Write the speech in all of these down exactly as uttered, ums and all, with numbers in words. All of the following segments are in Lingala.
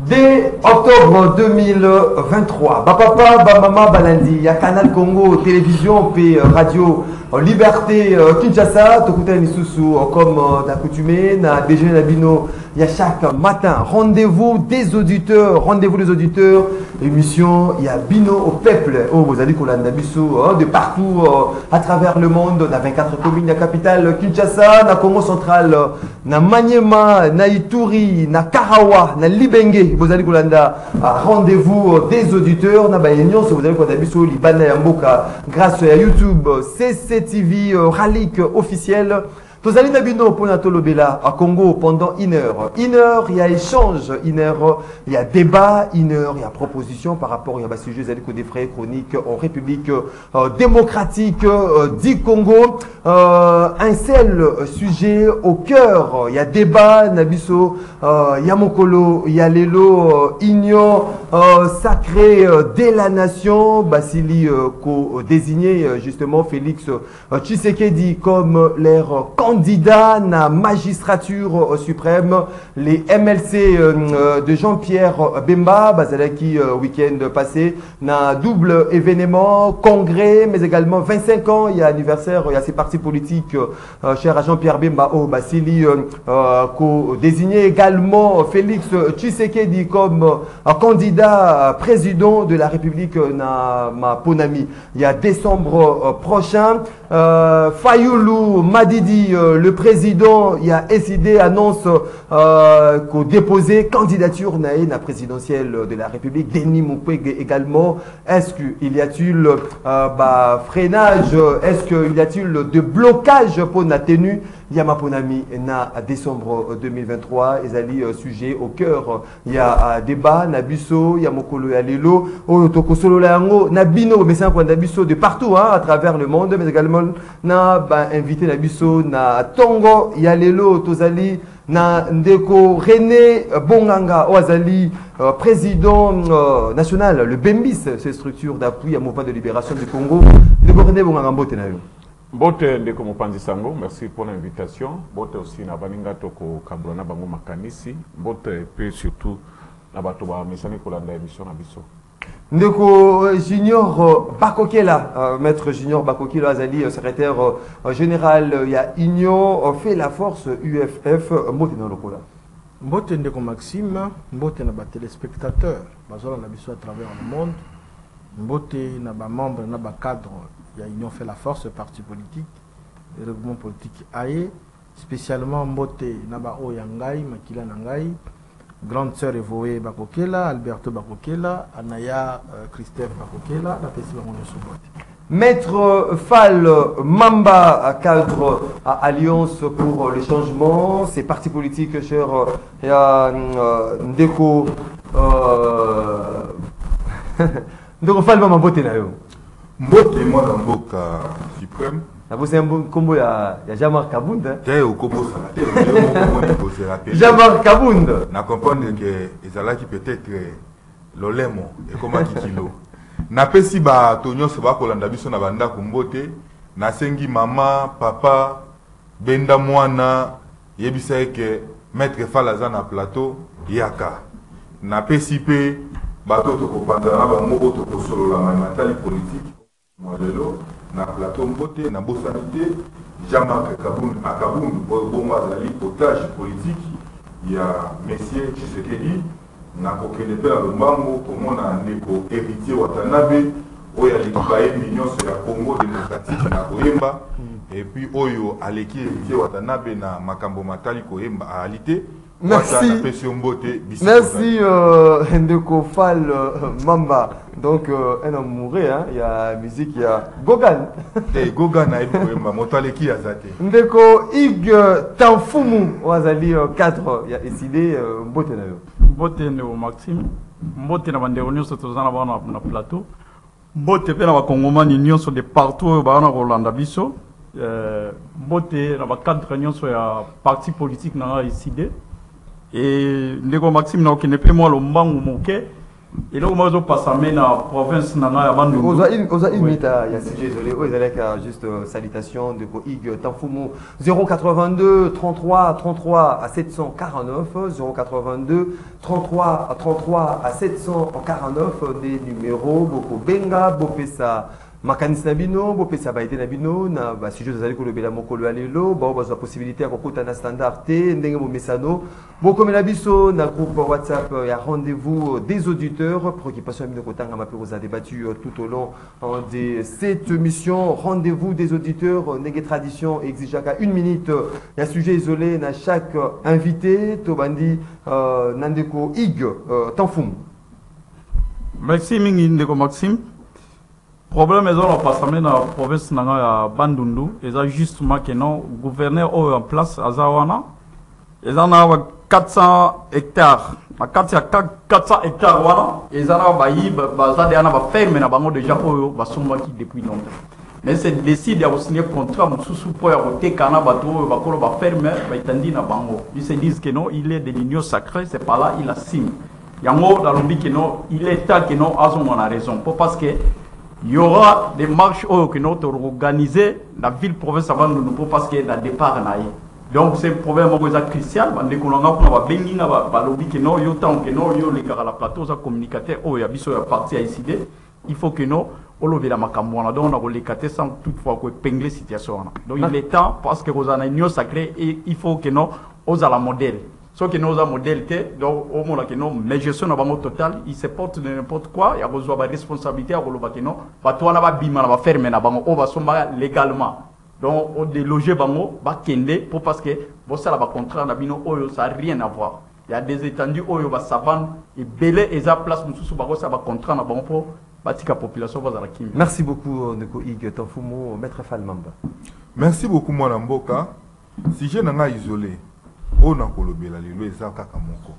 Dès octobre deux mille vingt-trois, Bapapa, Bamama, Balandi, il y a Canal Congo, télévision, puis radio, Liberté, Kinshasa, Tokuta Nisusu, comme d'accoutumé, na déjeuner Nabino, il y a chaque matin, rendez-vous des auditeurs, rendez-vous des auditeurs, émission, il y a Bino au peuple, oh, vous allez qu'on a de partout, à travers le monde, dans vingt-quatre communes, la capitale, Kinshasa, na Congo central, na Maniema, na Ituri, na Karawa, na Libenge, vous allez qu'on a rendez-vous des auditeurs, na Bayenion, vous allez qu'on a biso, Libana Yamboka, grâce à YouTube, C C T V, Ralik officiel. Tozali Nabino pour Natolobela à Congo pendant une heure. Une heure, il y a échange, une heure, il y a débat, une heure, il y a proposition par rapport à un sujet des frais chroniques en République euh, démocratique euh, du Congo. Euh, un seul sujet au cœur, il y a débat, Nabiso, euh, il y a Mokolo, il y a Lelo, Union euh, sacrée euh, de la nation, Basili euh, co-désigné euh, justement Félix euh, Tshisekedi comme l'air candidat à la magistrature suprême, les M L C euh, de Jean-Pierre Bemba, Bazalaki euh, week-end passé, un double événement, congrès, mais également vingt-cinq ans, il y a anniversaire, il y a ces partis politiques, euh, cher à Jean-Pierre Bemba, au Basili, euh, euh, désigné également Félix Tshisekedi comme euh, candidat président de la République na ma Ponami. Il y a décembre euh, prochain, euh, Fayoulou Madidi, euh, le président, il y a S I D annonce euh, qu'on déposé candidature na la présidentielle de la République. Denis Mukwege également. Est-ce qu'il y a-t-il euh, bah, freinage? Est-ce qu'il y a-t-il de blocage pour la tenue Yamaponami na décembre deux mille vingt-trois, ils allaient euh, sujet au cœur. Il y a euh, débat, Nabiso, il y a Mokolo Yalelo, Otokosolo Lango, Nabino, mais c'est un point Nabiso de partout hein, à travers le monde, mais également na bah, invité Nabiso na Tongo Yalelo, Tozali, na Ndeko René Bonganga, Oazali, euh, président euh, national, le BEMBIS, cette structure d'appui à mouvement de libération du Congo. Ndeko René Bonganga Mbotenayo. Bote ndeko mopanzi sango, merci pour l'invitation. Bote aussi na baninga toko kabrona bango makanisi. Bote pe surtout na bato ba mesani kolanda émission na biso. Ndeko Junior Bakokela, euh, maître Junior Bakokela Azali, secrétaire euh, général, il y a Union euh, fait la force U F F Mbote na lokola. Mbote ndeko Maxime, Mbote na ba téléspectateurs, bazola na biso à travers le monde. Mbote na ba membre na ba cadre. Il y a Union fait la force, parti politique, le regroupement politique A E, spécialement Mbote Naba O Yangai, Makila Nangai, grande sœur Evoé Bakokela, Alberto Bakokela, Anaya euh, Christophe Bakokela, la Pessi Mbote. Maître Fall Mamba, cadre à Alliance pour le changement, ces partis politiques, cher il y a Ndeko Ndeko Fall Mamba Mbote na yo. Mbote moi dans Mboka suprême. Vous avez un combo à Jamar Kabound. T'es au combo ça. Jamar Kabound. Na comprendre que ezala qui peut-être l'olemo et comment qui kilo. Na pesi ba tonyo se ba kolanda biso na banda ku Mbote. Na sengi mama, papa, benda mwana yebisa que maître Falaza na plateau yaka. Na pesi pe bato to kopanda na ba moko to solo la matali politique. Modelo na plateau Mbote na bosanité Jean-Marc Kabound à Kabound bon mazali potage politique il y a monsieur Tshisekedi na kokene pe le mambo comment na ndeko héritier Watanabe oya likaye mignon sur la Congo démocratique na koyemba et puis oyo aleki héritier Watanabe na makambo matali koyemba à alité. Merci. Merci euh, Ndeko Fall euh, Mamba. Donc euh, un homme mourrait, hein. Il y a musique, il y a Gogan. Eh Gogan a été Motaleki Azate. Ndeko Ig Tanfumu Wazali quatre. Il y a décidé Mbote na yo. Mbote Ndeko Maxime. Mbote na bande réunion sur tous na plateau. Mbote pe na ba Congomani union sur de partout ba na Rolanda biso. Mbote na ba quatre réunions sur ya parti politique na décidé. Et Ndeko Maxime n'a aucun épée moi le mbangu moke Et là, moi, je passe à la province nana Bandundu. Oza une oza une minute il y a sujet désolé. Vous allez juste salutation de Ig Tanfumo zéro quatre-vingt-deux trente-trois trente-trois à sept cent quarante-neuf zéro quatre-vingt-deux trente-trois à trente-trois à sept cent quarante-neuf des numéros Boko Benga Bopesa Makanisi Nabino, Bopesa Baïté Nabino, na ba sujet de ko lobela mokolo alelo, ba ba possibilité à kokota na standard T, ndenge mo mesano, boko menabiso na groupe WhatsApp il y a rendez-vous des auditeurs, préoccupation de kotanga ma vous a débattu tout au long de cette mission, rendez-vous des auditeurs, nege tradition exige à une minute, il y a sujet isolé na chaque invité, Tobandi Nandeko Ig Tanfum. Merci mingi ndeko Maxime. Problème est dans la province de Bandundu, et ça justement que non gouverneur en place à Zawana, ils en ont quatre cents hectares, à quatre cents hectares voilà, ils en ont bailli, bazar de ana ferme na bango déjà au basomba qui depuis longtemps. Mais c'est décidé à signer contrat mususu pour arrêter kana bateau bakolo ba ferme ba itandi na bango. Ils se disent que non, il est de l'union sacrée, c'est pas là il a signe. Yango dans le que non, il est temps que non azon on a raison, pour parce que il y aura des marches qui sont organisées dans la ville province avant de nous parce qu'il y a un départ. Donc c'est un problème crucial. On a des bénis, on a des qui non, il y a la plateau, on a communicateur, il y a des parties à décider. Il faut que nous, on ait la macamboana, donc on a les quatre sans toutefois épingler la situation. Donc il est temps parce que vous avez une union sacrée et il faut que nous, on ait la modèle. Ce qui nous a modalité, donc au moment que nous, mais gestion n'a pas total, il se porte de n'importe quoi, il y a besoin de responsabilité à l'eau que non, bah toi n'a pas bima, n'a pas fermé, n'a pas on va sommer légalement. Donc on déloger bango, bah kende pour parce que bon ça là bas contrat n'a bino oyo ça n'a rien à voir. Il y a des étendues oyo bah savane et belé et ça place nous sous bah ça va contrat n'a pas pour bâtir la population va à la kim. Merci beaucoup Neko Ig Tanfumo, maître Falmamba. Merci beaucoup moi Namboka. Si je n'ai pas isolé. On a kolobela lelo eza kaka moko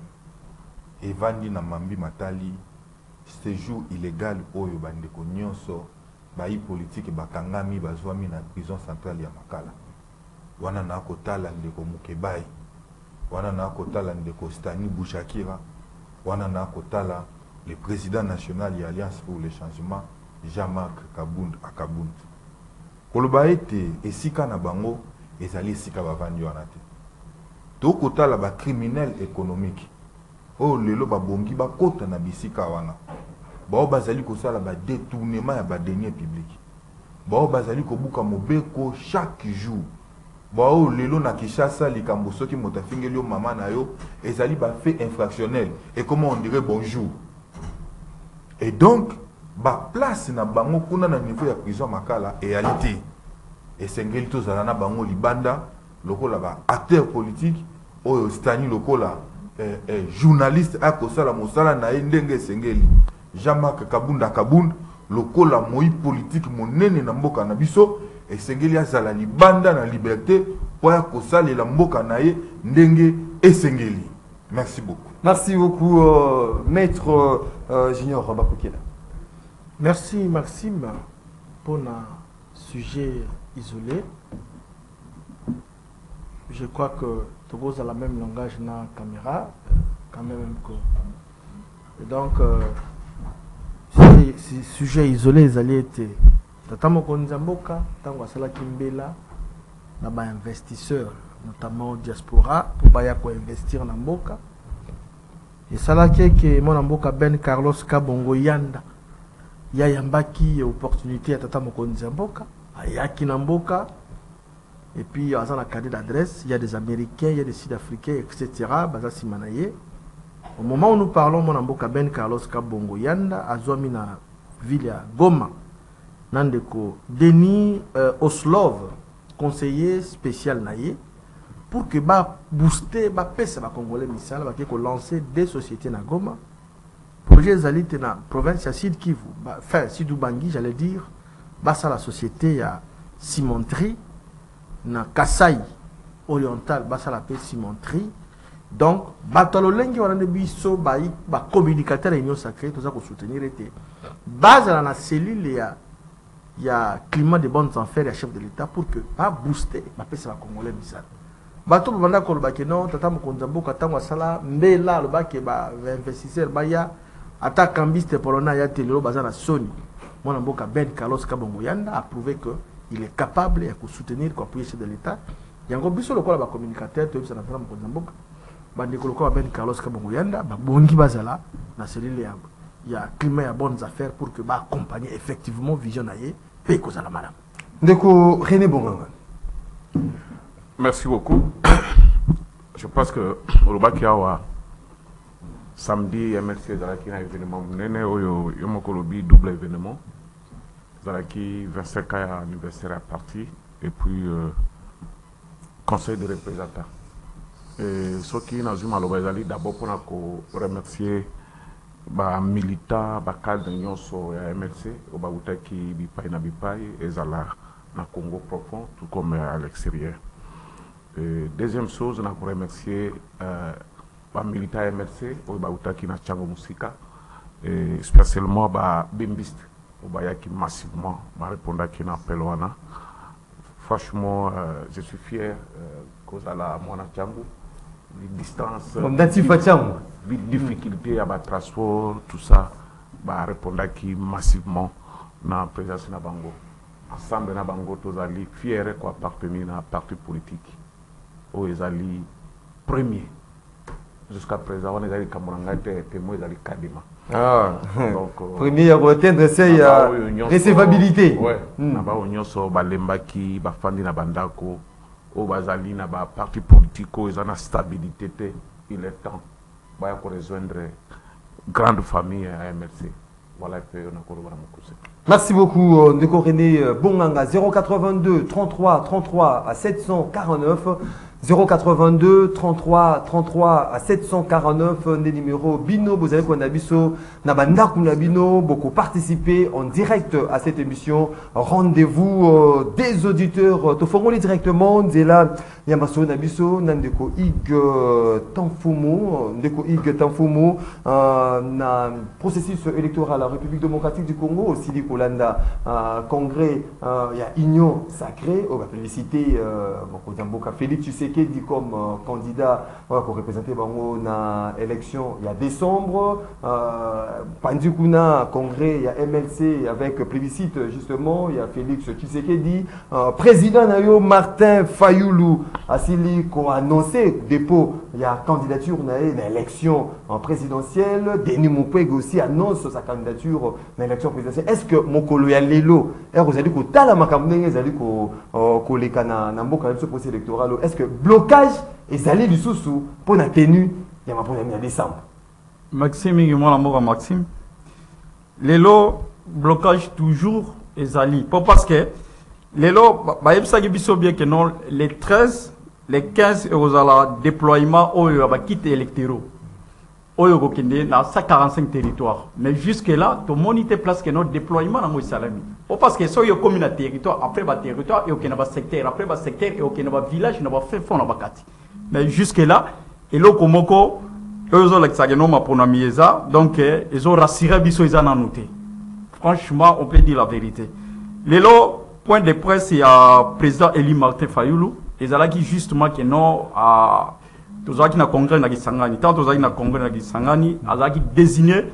evandi na mambi matali séjour illégal oyo bandeko nyonso bayi politique bakangami bazwami na prison centrale ya Makala wana na kotala ndeko Mukebai wana na kotala ndeko Stani Bouchakira wana na kotala le président national de l'Alliance pour le changement Jean-Marc Kabund Akabund koloba ete esika na bango ezali esika bavandi wana te tokota la ba criminel économique oh lelo ba bongi ba kota na bisika wana ba bazali ko sala ba détournement ya ba deniers publics ba bazali ko buka mobeko chaque jour ba oh lelo na Kinshasa likambo soki motafingeli yo mama na yo ezali ba fait infractionnel et comment on dirait bonjour et donc ba place na bango kuna na niveau ya prison Makala et réalité et sengeli to zala na bango libanda lokola ba acteur politique oyo Stani lokola eh, eh, journaliste akosala mosala na ndenge sengeli Jean-Marc Kabunda Kabund lokola moi politique monene na mboka na biso et sengeli azala libanda na liberté po akosala la mboka na ye ndenge esengeli. Merci beaucoup. Merci beaucoup euh, maître euh, Junior Bakukela. Merci Maxime pour un sujet isolé. Je crois que Togo a le même langage dans la caméra, quand même que. Et donc, euh, si sujet isolé, ils allaient être. Tatamo Konzamboka, Tango Asala Kimbela, là-bas investisseurs, notamment diaspora, pour Baya ko investir dans Mboka. Et ça là que mon Mboka Ben Carlos Kabongo Yanda, ya yambaki opportunité à Tatamo Konzamboka, Ayaki Namboka. Et puis, il y a un cadet d'adresse, il y a des Américains, il y a des Sud-Africains, et cetera. Au moment où nous parlons, mon amboka Ben Carlos Kabongo Yanda, à Zouamina, ville à Goma, Nandeko, Denis euh, Oslov, conseiller spécial naïe, pour que bah booster, bah pèse bah congolais misal, bah que lancer des sociétés na Goma. Projet Zalit na province à Sud Kivu, bah enfin Sidou Bangui, j'allais dire, bah ça la société à cimenterie. Na Kasai oriental basa la paix cimenterie donc batalo lengi wana de biso ba ba communicateur union sacrée tout ça pour soutenir était base na cellule ya ya climat de bonnes affaires ya chef de l'état pour que ba booster ba pesa ba congolais misal bato banda ko ba ke non tata mo konzambo katango sala mbela lo ba ke ba investisseur ba ya ata cambiste polona ya telelo bazana soni mwana mboka Ben Carlos Kabongo Yanda a prouvé que il est capable de soutenir quoi appuyer chef de l'état yango biso lokola ba communicateur to bisa na fera mkonza mboka bande ko lokola Ben Carlos Kabongo Yanda ba bongi bazala na cellule ya ya climat ya bonnes affaires pour que ba accompagner effectivement vision aye pe ko zala madame ndeko René Bonganga. Merci beaucoup. Je pense que Olobaki awa samedi M L C Zalaki un événement nene oyo yomokolobi double événement. Zalaki vingt-cinq ans anniversaire à parti et puis euh, conseil de représentants. Et ce qui n'a pas mal d'abord pour remercier ba militants, ba cadre nyonso ya M L C, ba utaki bipai na bipai ezala na Congo profond tout comme à l'extérieur. Deuxième chose, on a pour remercier euh, les militants M L C, qui na Tchango Musika, et spécialement les Bimbist, qui massivement répondent à qui appel. Franchement, euh, je suis fier que euh, la Mona Tchango, les distances, les difficultés à transport, tout ça, répondent à qui massivement dans la présence de Bango. Ensemble, na Bango, tous les fiers d'appartenir à un parti politique. Où ils allaient premier jusqu'à présent on est allé Kamuranga témoin ils allaient Kadima ah donc euh, premier à atteindre c'est la recevabilité ouais na ba onyoso balembaki bafandi na bandako o bazali na ba parti politique ils ont la stabilité il est temps ba ko rejoindre grande famille à M L C voilà que on a ko ba mukuse. Merci beaucoup ndeko René Bonganga. Zéro quatre-vingt-deux trente-trois trente-trois à sept cent quarante-neuf zéro quatre-vingt-deux trente-trois trente-trois à sept cent quarante-neuf des numéros Bino Bozale Konabiso Nabanda Kunabino beaucoup participer en direct à cette émission. Rendez-vous euh, des auditeurs Tofongoli directement Nzela Yambaso Nabiso Nandeko Ig Tanfumo Ndeko Ig Tanfumo euh, na processus électoral à la République démocratique du Congo aussi dit Kolanda euh, congrès il euh, y a union sacrée on va féliciter euh, Mboka Félix tu sais dit comme euh, candidat ouais, pour représenter Bango na élection il y a décembre euh, Pandikuna congrès il y a M L C avec plébiscite justement il y a Félix Tshisekedi euh, président Nayo Martin Fayoulou Asili qui a annoncé dépôt il y a candidature na élection en présidentielle Denis Mukwege aussi annonce sa candidature na élection présidentielle. Est-ce que mokolo ya lelo vous allez ko tala makamnenge vous allez ko ko lekana na mboka ya procès électoral est-ce que blocage et allés du sous-sous pour la tenue il y a ma pour la décembre Maxime et moi l'amour à Maxime les lots blocage toujours et alliés pas parce que les lots bah il s'agit bien que non les treize les quinze et aux ala déploiement au va quitter électoraux au Yogokinde dans cent quarante-cinq territoires mais jusque là tout le monde était place que notre déploiement dans Moïsalami pas parce que soit il y a commune à territoire après bas territoire et aucun bas secteur après bas secteur et aucun bas village n'a pas fait fond dans bakati mais jusque là et là komoko eux ont l'exagération ma pour namieza donc ils ont rassuré biso ils en ont noté franchement on peut dire la vérité les lots point de presse il y a président Eli Martin Fayoulou ils ont dit justement que non à tozaki na congrès na Kisangani tant tozaki na congrès na Kisangani azaki désigné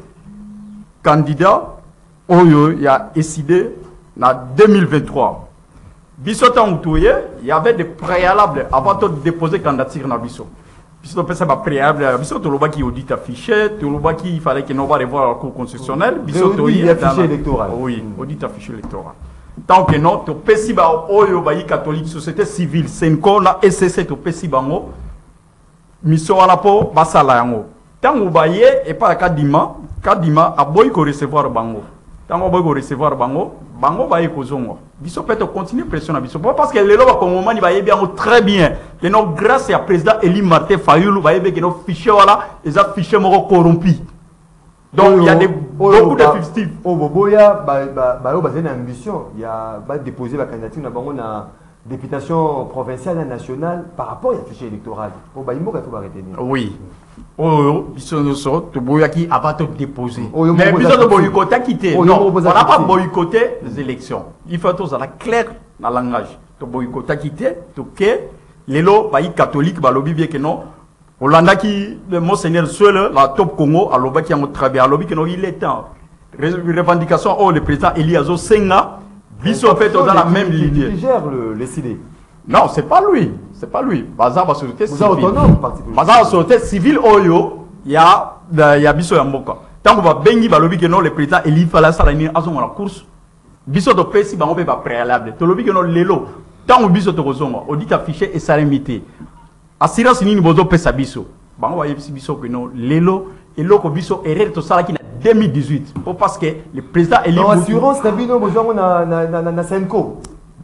candidat oyo il a décidé en deux mille vingt-trois biso tant outoye il y avait des préalables avant de déposer candidature na biso biso pesa ba préalable biso to lobaki audit affiché to lobaki il fallait que nous va revoir la cour constitutionnelle biso to y affiché électoral oui audit affiché électoral tant que non to pesi ba oyo ba catholique société civile senko na S C C to pesi bango mission à la peau basala yango tant vous voyez et pas kadima kadima a boy ko recevoir bango tant boy ko recevoir bango bango ba ko zongo biso peut continuer pression na biso parce que les loba congolais ni ba bien très bien que non grâce à président Eli Martin Fayoulou ba yebe que non fichier voilà les fichiers moko corrompu donc il y a des beaucoup de fictifs au boboya ba ba ba yo ba une ambition il y a ba déposer la candidature na bango na députation provinciale et nationale par rapport au fichier électoral. Pour Baïmo, il faut retenir. Oui. Oh, ils sont sortis, qui avant de déposer. Mais ils ont boycotté quitter. Non, on n'a pas boycotté les élections. Il faut tous à la claire dans le langage. Tu boycotté quitter, tu que les lois catholiques, bah lobby bien que non. Hollanda qui, le monseigneur seul, la top Congo, à l'Oba qui a travaillé, à l'Obi qui il est temps. Revendication, oh, le président Eliazo Senga, Bisso fait dans la même ligne. Qui gère le, les C D? Non, c'est pas lui. C'est pas lui. Bazar va société civile. Vous êtes autonome, Bazar va société civile, Oyo, il y a, il y a Bisso Yamboka. Tant qu'on va bengi, bah, l'Obi que non, le président Eli Fala Salani, à son course. Bisso de Pessi, bah, on peut pas préalable. Tout l'Obi que non, l'élo. Tant qu'on Bisso de Rosoma, on dit qu'affiché et salamité. Assurance ni bozo pesa biso. Bango wa yebisi biso que non lelo et loko biso erreur to sala ki na deux mille dix-huit. Pour parce que le président Eli Non, assurance na bino bozo na na na na Senko.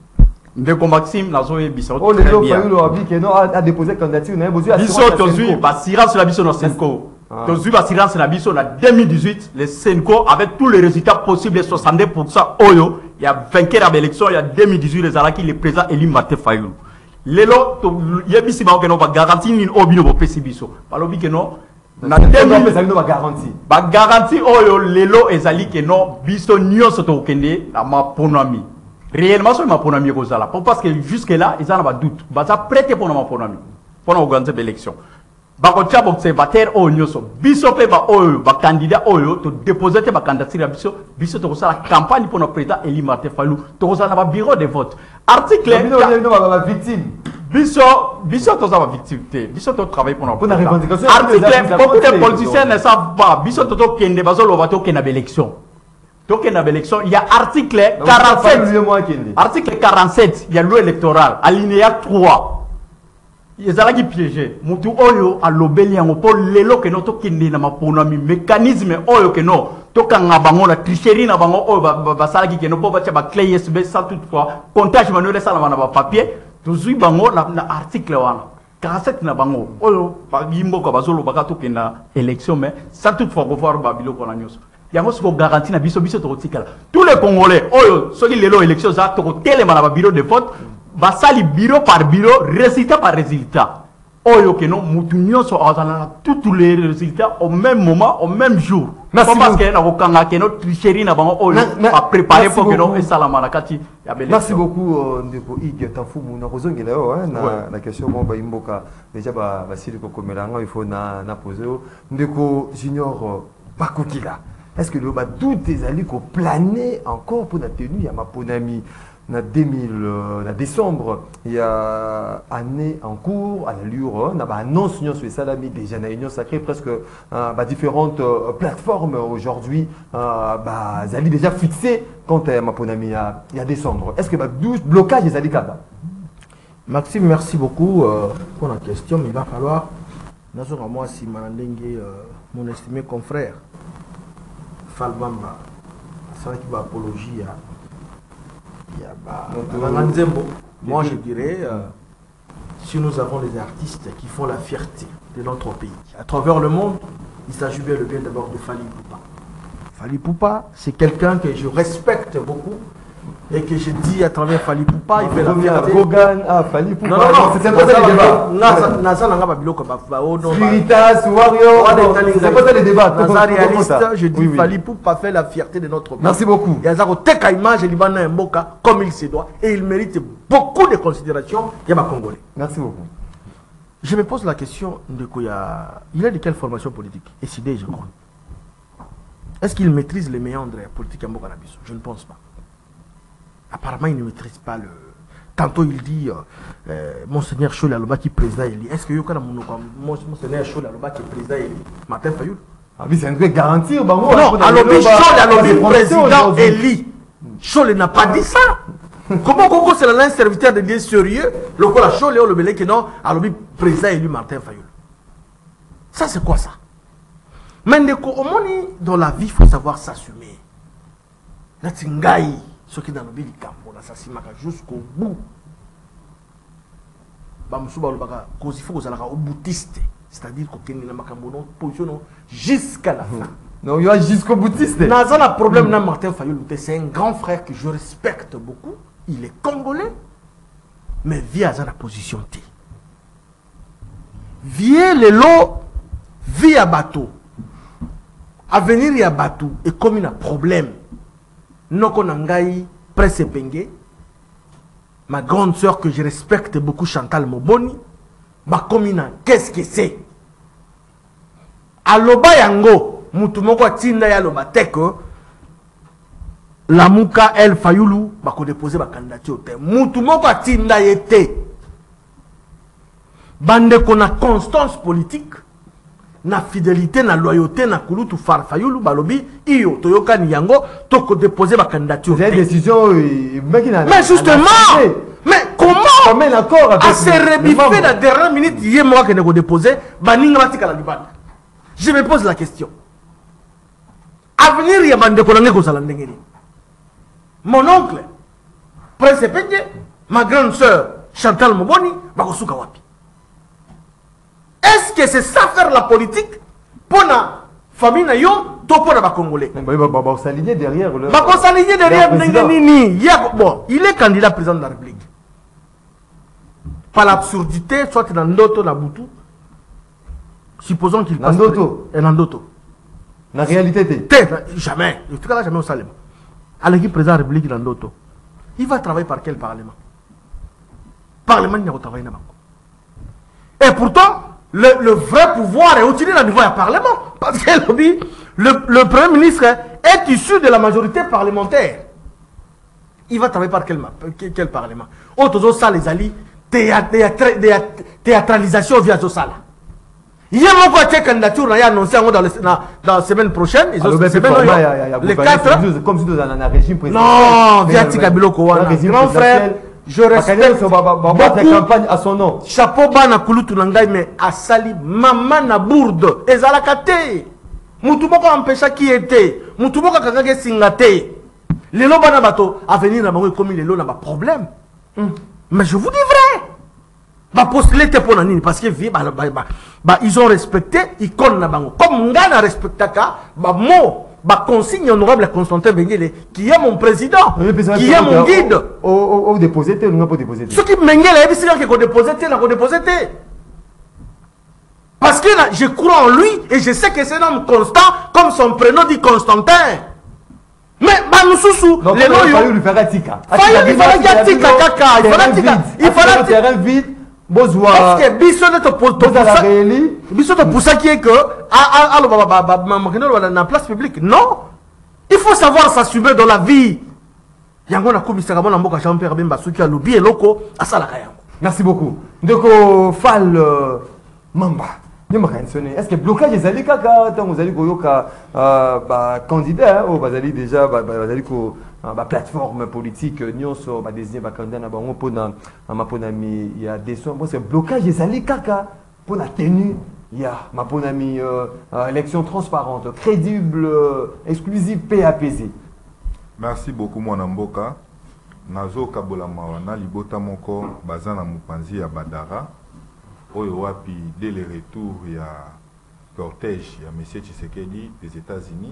Ndeko Maxime nazo yebisa. Oh lelo Fayulu a dit que non a déposé candidature na bozo assurance. Biso to zui ba assurance la biso na Senko. To zui ba assurance la biso na deux mille dix-huit, le Senko avec tous les résultats possibles soixante-dix pour cent oyo, il y a vainqueur à l'élection, il y a deux mille dix-huit les alaki le président Eli Martin Fayulu. Lelo to yebisi ba que non ba garantie ni obino bo pesi biso balobi que non na deux mille ba garantie ba garantie oyo lelo ezali que non biso nyonso to kende na maponami réellement so maponami ko zala parce que jusque là ils en ba doute ba za prêter pour na maponami pour na organiser l'élection ba ko tchaba observateur oyo nyonso biso pe ba oyo ba candidat oyo to déposer te ba candidature biso biso to ko sala campagne pour notre président Eli Martin Fayulu to ko sala ba bureau de vote article victime biso biso to za ba victime te biso to travailler pour notre revendication article beaucoup de politiciens ne savent pas biso to to kende bazo lo ba to kende ba élection to kende ba élection il y a article quarante-sept article quarante-sept il y a loi électorale alinéa trois ezalaki piégé mutu oyo alobeli yango po lelo ke no to kende na maponami mécanisme oyo ke no to kanga bango la tricherie na bango oyo basalaki ke no po bacha ba clé U S B ça toutefois comptage manuel ça na ba papier tozui bango na, na article wana quarante-sept na bango oyo ba yimbo ko bazolo baka to kenda élection mais ça toutefois ko voir babilo ko na nyos yango siko garantie na biso biso to kotikala tous les congolais oyo soki lelo élection za to ko telema na ba bureau de vote basali bureau par bureau, résultat par résultat. Oyo que non, moutounion sont tous les résultats au même moment, au même jour. Merci parce que nous avons que notre tricherie n'a pas préparé pour que nous fassions la marakati. Merci beaucoup, Ndeko Ig Tanfou Mouna Rozongi là, la question bon bah imboka déjà bah Vassili Kokomelanga il faut na na poser. Ndeko Junior Bakukila. Est-ce que le bah tout tes alliés qu'on planait encore pour la tenue à ma ponami? En deux mille, euh, décembre, il y a année en cours à l'allure, on a annonce sur les salami déjà dans l'Union sacrée presque euh, bah, différentes euh, plateformes aujourd'hui, euh, bah, ils déjà fixé quand euh, ma ponami il y a décembre. Est-ce que bah, douze blocages les alliés là? Maxime, merci beaucoup euh, pour la question, mais il va falloir, à moi si Malandengue, euh, mon estimé confrère, Falbamba, c'est vrai qu'il va apologie à moi je dirais, euh, si nous avons des artistes qui font la fierté de notre pays, à travers le monde, il s'agit bien le bien d'abord de Fally Ipupa. Fally Ipupa, c'est quelqu'un que je respecte beaucoup et que je dis à travers Fally Ipupa, il fait la fierté. Gogan, ah, Fally Ipupa. Non, non, non, c'est pas ça les débats. Nasa nanga babilo comme Spiritas, Wario, c'est pas ça les débats. Nasa réaliste, je dis Fally Ipupa fait la fierté de notre pays. Merci beaucoup. Il y a un teka image Libanais Mboka comme il se doit et il mérite beaucoup de considération. Il y a ma Congolais. Merci beaucoup. Je me pose la question de Koya. Il a de quelle formation politique? Et si je crois. Est-ce qu'il maîtrise les méandres politiques à Mboka Nabiso? Je ne pense pas. Apparemment, il ne maîtrise pas le. Tantôt, il dit euh, Monseigneur Chol Aloba qui est président Eli. Est-ce que Yokana Monseigneur Chol Aloba qui est président Eli? Martin Fayulu. Ah oui, c'est un truc garantir. Non, Alobi Chol Alobi président Eli. Chol n'a pas dit ça. Comment Coco c'est un serviteur de Dieu sérieux? Le quoi la Chol et le belé qui non, Alobi président Eli Martin Fayulu. Ça, c'est quoi ça? Mais dans la vie, il faut savoir s'assumer. Là, c'est un gars. Ce qui est dans le pays, jusqu'au bout. Il faut que vous boutiste. C'est-à-dire que vous avez position jusqu'à la fin. Non, il y a jusqu'au boutiste. Dans un problème, Martin Fayulu, c'est un grand frère que je respecte beaucoup. Il est congolais, mais vit à la position T. Vient le lot, vit à bateau. À venir, il y a bateau. Et comme il y a un problème, Noko Nangai, Presse Pengue, ma grande sœur que je respecte beaucoup, Chantal Moboni, ma commune, qu'est-ce que c'est? aloba yango mutu moko atinda ya loba te que Lamuka El Fayoulou va déposer ma candidature. Mutu moko atinda yete. Bande qu'on a constance politique, na fidélité, na loyauté, na kulutu far Fayoulou balobi iyo toyoka ni yango toko déposer ma candidature. C'est une décision mais justement, mais comment met l'accord avec à se rebiffer la dernière minute hier moi que ne déposer baninga matika la libane. Je me pose la question. Avenir ya bande qu'on a ko sala ndengeni. Mon oncle, Prince Pédié, ma grande sœur Chantal Moboni, Bakosuka Wapi. Est-ce que c'est ça faire la politique pour la famille Nayo, tout pour les Congolais? Il va s'aligner derrière. Il va s'aligner derrière. Bon, il est candidat président de la République. Par l'absurdité, soit dans Ndoto, dans Boutou, supposons qu'il passe. Ndoto. Et Ndoto. La réalité, jamais. En tout cas, là, jamais au Salem. À l'équipe président de la République dans l'auto, il va travailler par quel parlement? Parlement, il n'y a pas travaillé. Et pourtant, le, le vrai pouvoir est utilisé au niveau du Parlement. Parce que le, le Premier ministre est issu de la majorité parlementaire. Il va travailler par quel, quel, quel parlement? Autres ça les alliés, théâtralisation via Zosala. Il y a mon côté candidature, il y a annoncé dans, le, dans, dans la semaine prochaine. Ils ont les quatre. Comme si nous avons un régime présidentiel. Non, via Tikabilo Kouana. Grand frère, je respecte beaucoup. Campagne à son nom. Chapeau bana kulutu nangai mais asali maman na bourde. Ezalakate. Mutuboko empêcha qui était. Mutuboko kangage singate. Les lots bana bato à venir na bango comme les lots n'a pas problème. Mais je vous dis vrai. Bah postuler te pour nani parce que bah, bah, bah, bah, ils ont respecté icône na bango comme ngana respectaka bah mo bah consigne honorable Constantin Bengele qui est mon président qui est mon guide au au au déposé te non pas déposé ce qui Mengele est c'est que ko déposé te na ko déposé te parce que là, je crois en lui et je sais que c'est un homme constant comme son prénom dit Constantin. Mais bah nous sous les noms il fallait lui faire tika il fallait tika kaka il fallait tika il fallait terrain vide. Parce que biso de pour ça qui est que à la place publique non il faut savoir s'assumer dans la vie. Merci beaucoup. Donc Fall Mamba est-ce que blocage des alliés kaka tant vous allez koyoka bah candidat au bazali déjà bazali ko ba plateforme politique nyonso ba désigner ba candidat na bango pona ma pona mi il y a des parce que blocage des alliés kaka pour la tenue il y a ma pona mi élection transparente crédible exclusive paix apaisée. Merci beaucoup mon mboka nazo kabola mawana libota moko bazana mupanzi ya Badara. Wapi, dès le retour, il y a cortège, il y a M. Tshisekedi des États-Unis.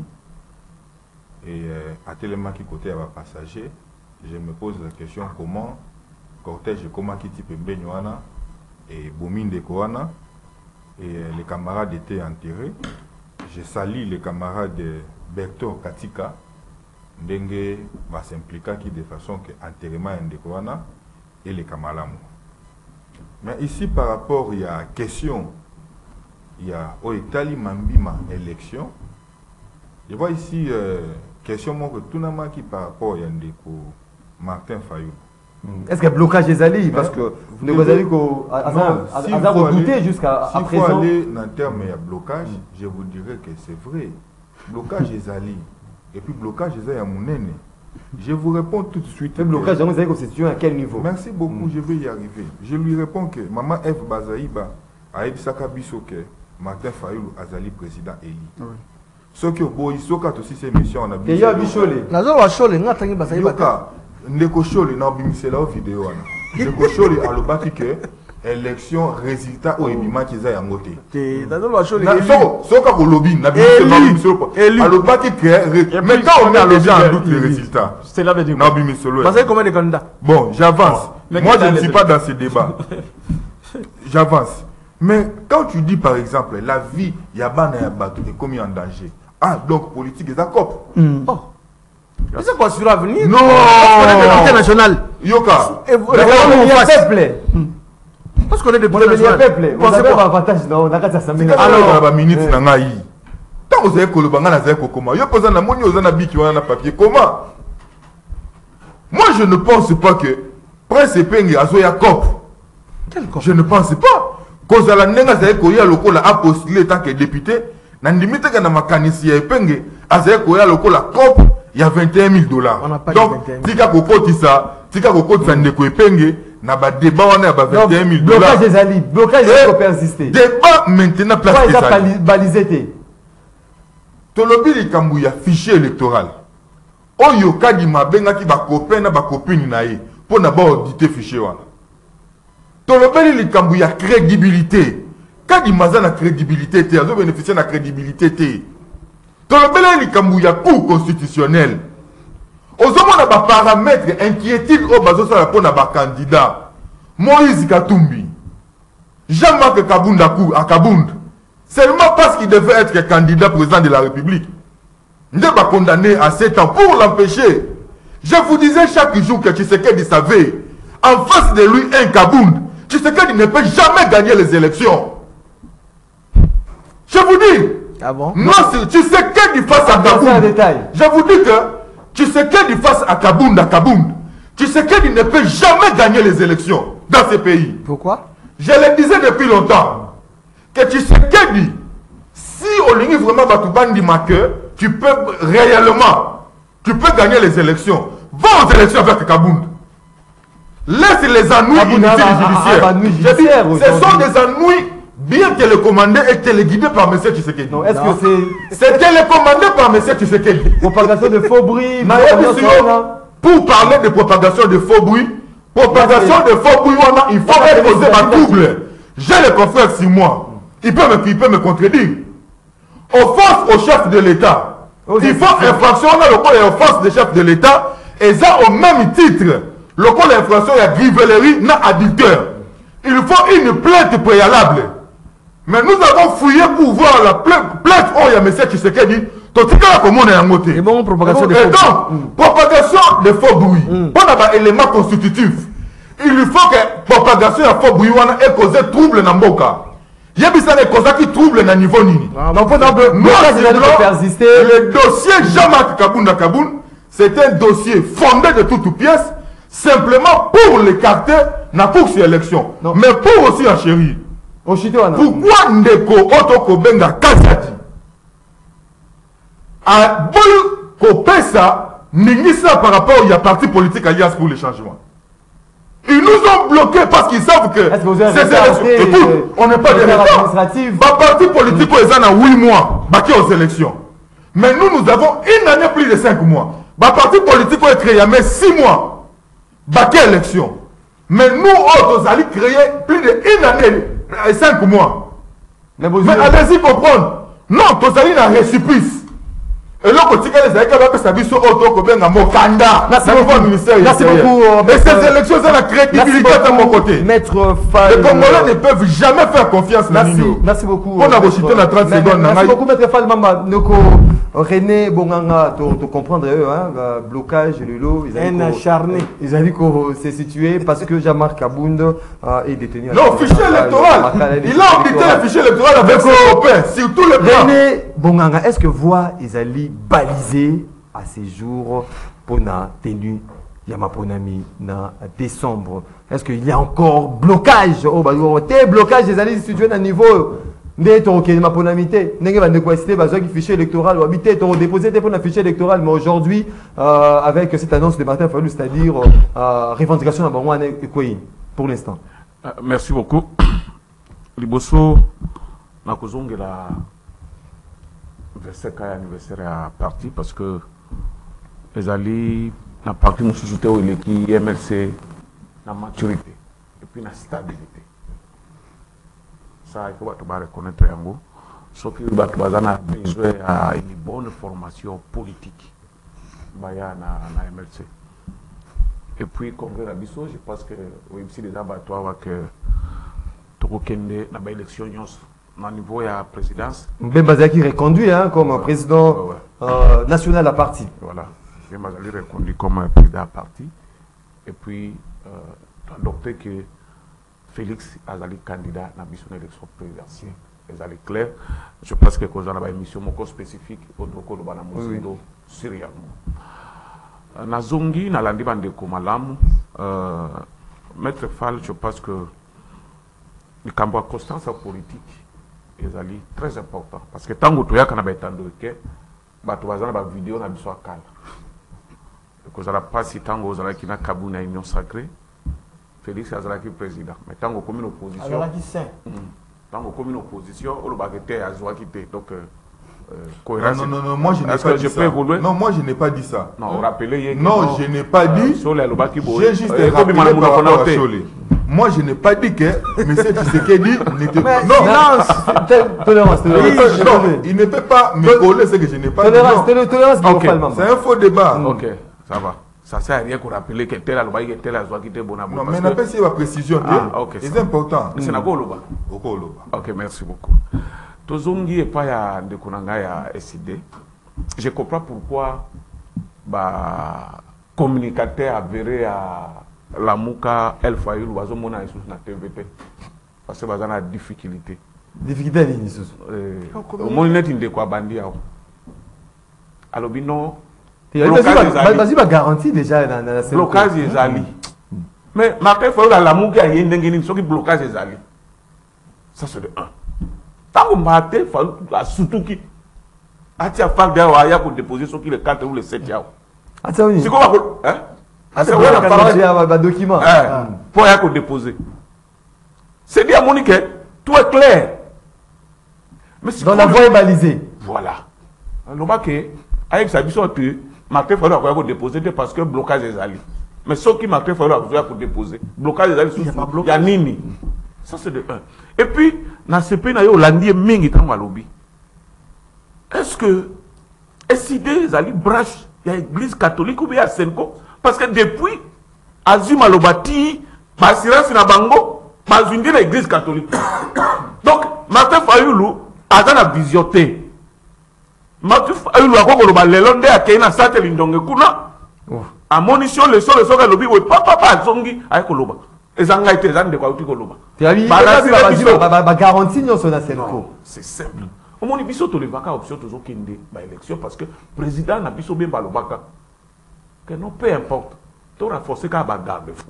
Et euh, à tellement qui côté à passager, je me pose la question comment cortège, comment qui type Mbenywana et Bomine de Koana. Et euh, les camarades étaient enterrés. Je salue les camarades de Berto Katika. Ndenge va s'impliquer qui de façon que enterrement de Koana et les camarades. Mais ici, par rapport, il y a question, il y a Oetali Mambima élection. Je vois ici, euh, question moi que tout le monde qui par rapport à Yandeko, Martin Fayoulou. Est-ce qu'il y a blocage des alliés? Parce que nous avons dit qu'on a redouté jusqu'à présent. Si vous allez dans le terme il y a blocage, je vous dirais que c'est vrai. Blocage des alliés. Et puis blocage des alliés à mon aîné. Je vous réponds tout de suite. Le blocage, vous avez constitué à quel niveau? Merci beaucoup, mm. je vais y arriver. Je lui réponds que Maman F. Bazaïba a eu Saka Bisoke, Martin Fayoulou, Azali président élu. Ce qui est beau, il faut aussi ces missions. On a vu. Il y a Bichole. Nazo wa Chole, nga tangi Bazaïba. Ndeko Chole, na bimisé la vidéo. Ndeko Chole, a le bâti que élection résultat au Ebima qui est à Ngoté. Nazo wa Chole. Ce qu'a le lobby, na bimisé a le bâti que maintenant on a déjà en doute les résultats. C'est la veille du na bimisé le. Vous avez combien de candidats? Bon, j'avance. Moi, je ne suis pas dans ce débat. J'avance. Mais quand tu dis par exemple la vie, il y a ban et bateau est commis en danger. Ah, donc politique est d'accord. Oh. Mais c'est quoi sur l'avenir? Non. International. Yoka. Il y a peuple. Parce qu'on est des peuple. Vous avez un avantage, non? On a qu'à s'assembler. Alors, la minute n'a pas vous avez kolobanga na zeko comment yo posa na moni ozana biki wana na papier comment? Moi je ne pense pas que Prince Epenge azoya cop. Quel cop? Je ne pense pas. Cause la nenga zaye koya lokola a postulé tant que député na ndimite kana makanisi ya Epenge azaye koya lokola cop il y a vingt et un mille dollars. Donc tika kokotisa tika kokotisa ndeko Epenge na ba débat wana ba vingt et un mille dollars. Blocage des alliés, blocage des persister. Débat maintenant place des alliés. Balisé té. Tolobi likambu ya fichier électoral. Oyo kadi mabenga ki ba copain na ba copine na ye pour na ba auditer fichier wana. Tolobi likambu ya crédibilité. Kadi maza na crédibilité té, azo bénéficier na crédibilité té. Tolobi likambu ya cour constitutionnelle. Ozomona ba paramètres inquiétude au bazo sala pour na ba candidat. Moïse Katumbi. Jean-Marc Kabunda Kou à Kabund. Seulement parce qu'il devait être candidat président de la République. Il n'est pas condamné à sept ans pour l'empêcher. Je vous disais chaque jour que Tshisekedi savait, en face de lui un Kabound, Tshisekedi ne peut jamais gagner les élections. Je vous dis, ah bon? non, Tshisekedi face à Kabound. Je vous dis que Tshisekedi face à Kabound, à Kabound, Tshisekedi ne peut jamais gagner les élections dans ce pays. Pourquoi? Je le disais depuis longtemps. Que tu sais que dit, si on ligne vraiment Batubandi Make, tu peux réellement, tu peux gagner les élections. Va aux élections avec Kabound. Laisse les ennuis inutiles judiciaires. Ce sont des ennuis bien télécommandés et téléguidés par M. Tshisekedi. Non, est-ce que c'est... C'est télécommandé par M. Tshisekedi. Propagation de faux bruits. Pour parler de propagation de faux bruits, propagation de faux bruits, il faut reposer ma double. J'ai les confrères sur moi. Il peut me, il peut me contredire. Offense au chef de l'État. Il faut infraction dans le cas offense des chefs de l'État. Et ça au même titre. Le cas d'infraction, il y a grivellerie, non adultère. Il faut une plainte préalable. Mais nous avons fouillé pour voir la plainte. Plainte, oh, il y a M. Tshisekedi. Et bon, propagation de faux bruits. Donc, propagation de faux bruits. Pour avoir un élément constitutif. Il faut que propagation de faux bruits ait causé trouble dans le cas. Il y a des choses qui troublent le niveau nini. Donc, pour persister. Le dossier Jean-Marc Kabunda Kaboun, c'est un dossier fondé de toutes pièces, simplement pour l'écarter dans la course élection. Mais pour aussi en chérie. Pourquoi Ndeko Otoko Benga Kazadi a voulu couper ça, ça par rapport au parti politique Alliance pour le changement. Ils nous ont bloqués parce qu'ils savent que ces élections. Écoute, on n'est pas des retard. Ma parti politique, ils ont huit mois aux élections. Mais nous, nous avons une année plus de cinq mois. Ma parti politique est créé mais six mois aux élections. Mais nous, autres, nous allons créer plus d'une année et cinq mois. Mais, mais allez-y comprendre. Non, nous allons un récipice. Et là, quand tu as les aïkas, ça va être auto comme un mokanda. Merci beaucoup. Et ces élections, ça la crédibilité de mon côté. Maître Fall. Les Congolais ne peuvent jamais faire confiance. Merci. Merci beaucoup. On a reçu la trente secondes. Merci beaucoup, Maître Fall. Maman, Noko, René Bonganga, tu comprendre, hein, blocage, le lot. Un acharné. Ils ont dit que c'est situé parce que Jean-Marc Kabound est détenu. Non, fichier électoral. Il a audité le fichier électoral avec ses copains, sur tous les plans. René Bonganga, est-ce que voix Isali balisé à ces jours pour la tenue Yamaponami en décembre? Est-ce qu'il y a encore blocage? Oh, bah, blocage des années situés à niveau de Yamaponami. N'est-ce pas négocier le fichier électoral ou habiter, déposer pour le fichier électoral? Mais aujourd'hui, euh, avec cette annonce de Martin Fayulu, c'est-à-dire euh, revendication pour l'instant. Euh, merci beaucoup. Liboso, na kozonge la verset anniversaire à parti parce que les alliés na parti nous soutien où il est qui M L C na maturité et puis na stabilité. Ça il faut tout reconnaître yango. Sauf que bato bazana besoin à une bonne formation politique. Baya na na M L C. Et puis congrès la biso, je pense que oui si les abattoirs que Tokokende na ba élection nyonso. Au niveau de la présidence. Mbemba qui reconduit hein, comme ouais, président ouais, ouais. Euh, national à parti. Voilà. Mbemba reconduit comme président à parti. Et puis, euh, adopté que Félix Azali candidat à l'élection présidentielle ezali clair. Je pense que cause une émission moko spécifique au doko de bana musindo sérieuxement. Na zongi na landi bande ko malamu euh Maître Fall, je pense que le cambo constance politique ezali très important parce que tango to yakana ba etando ke bato bazana ba vidéo na biso akala. Cause la passe tango ozala ki na kabuna union sacrée. Félix azala ki président. Mais tango comme une opposition. Alors qui saint. Tango comme une opposition, on le bagete à Zouakité. Donc, euh, euh, non, non, non, moi je n'ai pas dit ça. Non, moi je n'ai pas dit ça. Non, rappelez. Non, je n'ai pas dit. J'ai juste rappelé par rapport à Cholé. Moi je n'ai pas dit que M. Tshisekedi n'était pas. Non, non, il ne peut pas me coller ce que je n'ai pas dit. C'est un faux débat. Ok, ça va. Ça sert à rien qu'on rappelle que tel a le tel a quitté Bonabo. Non, mais on appelle ça la précision. C'est important. C'est la Goloba. Ok, merci beaucoup. Tozongi et pas ya de Konanga ya S I D. Je comprends pourquoi bah communicateur avéré à la Mouka El Fayou oiseau mona sur na T V P parce que bazana difficulté. Difficulté ni sous. Au moins net inde quoi bandi yao. Alors bino vas-y, va garantir déjà dans la scène. Blocage des alliés. Mais Martin Fayou la Mouka y a une qui blocage des alliés. Ça c'est de un. Tant que Martin Fayou la surtout qui a tia fait derrière pour déposer sur qui le quatre ou le sept yao. Ah ça oui. C'est quoi hein? Ah c'est quoi la parole de document. Pour y a déposer. C'est dit à Monique, tout est clair. Mais dans la voie est balisée. Voilà. Le bac avec sa vision que Martin Fayou a déposer parce que blocage des alliés. Mais ceux qui Martin Fayou a besoin pour déposer, blocage des alliés, il y a Nini. Ça c'est de un. Et puis, dans ce pays, il y a Hollandi et Mingi dans le lobby. Est-ce que S I D les alliés branchent l'église catholique ou bien à Senko? Parce que depuis, Azuma Lobati, Basirance Nabango, Bazundi l'église catholique. Donc, Martin Fayou a la vision. Martin Fayou a dit que le Lélonde a été un satellite kuna. A monition le sol le sol lobby oui papa papa zongi avec Koloba. Et ça a été zan de quoi tu Koloba. Tu as vu ba garantie non sur la Senko. C'est simple. Au moins biso to le vaka option toujours kende ba élection parce que président na biso bien ba lobaka. Que non peu importe. Tu renforcer ka ba garde fou.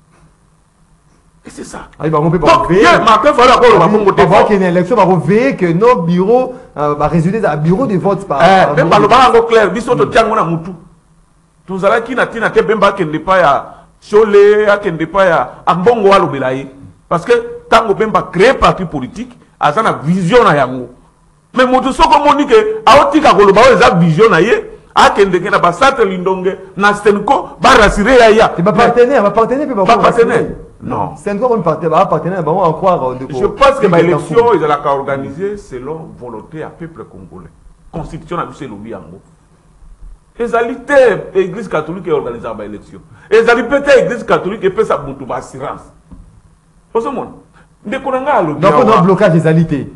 Et c'est ça. Ah, bah, on peut pas veiller. Martin Fayou a dit que voir qu'il y a une élection, on va veiller que nos bureaux va résulter à bureau de vote par. Eh, même pas le bas clair, biso to tiango na mutu. Tous ala qui na tina te bemba kende pa ya Cholé, a kende pa ya ambongo wa lobelaye. Parce que tango bemba créer parti politique, a ça na vision na yango. Mais moto soko monique a otika koloba eza vision na ye. A kende kena ba sate lindonge na Senko ba rassurer ya ya. Tu vas partenaire, va partenaire pas partenaire. Non. C'est encore un partenaire, partenaire, on va en croire. Je pense que l'élection, ils ont organisée selon volonté à peuple congolais. Constitution a vu ce lobby en gros. Les alliés, l'église catholique qui organise l'élection. Les alliés, l'église catholique qui fait sa assurance. Pour ce monde, dès qu'on a le donc on blocage des alliés.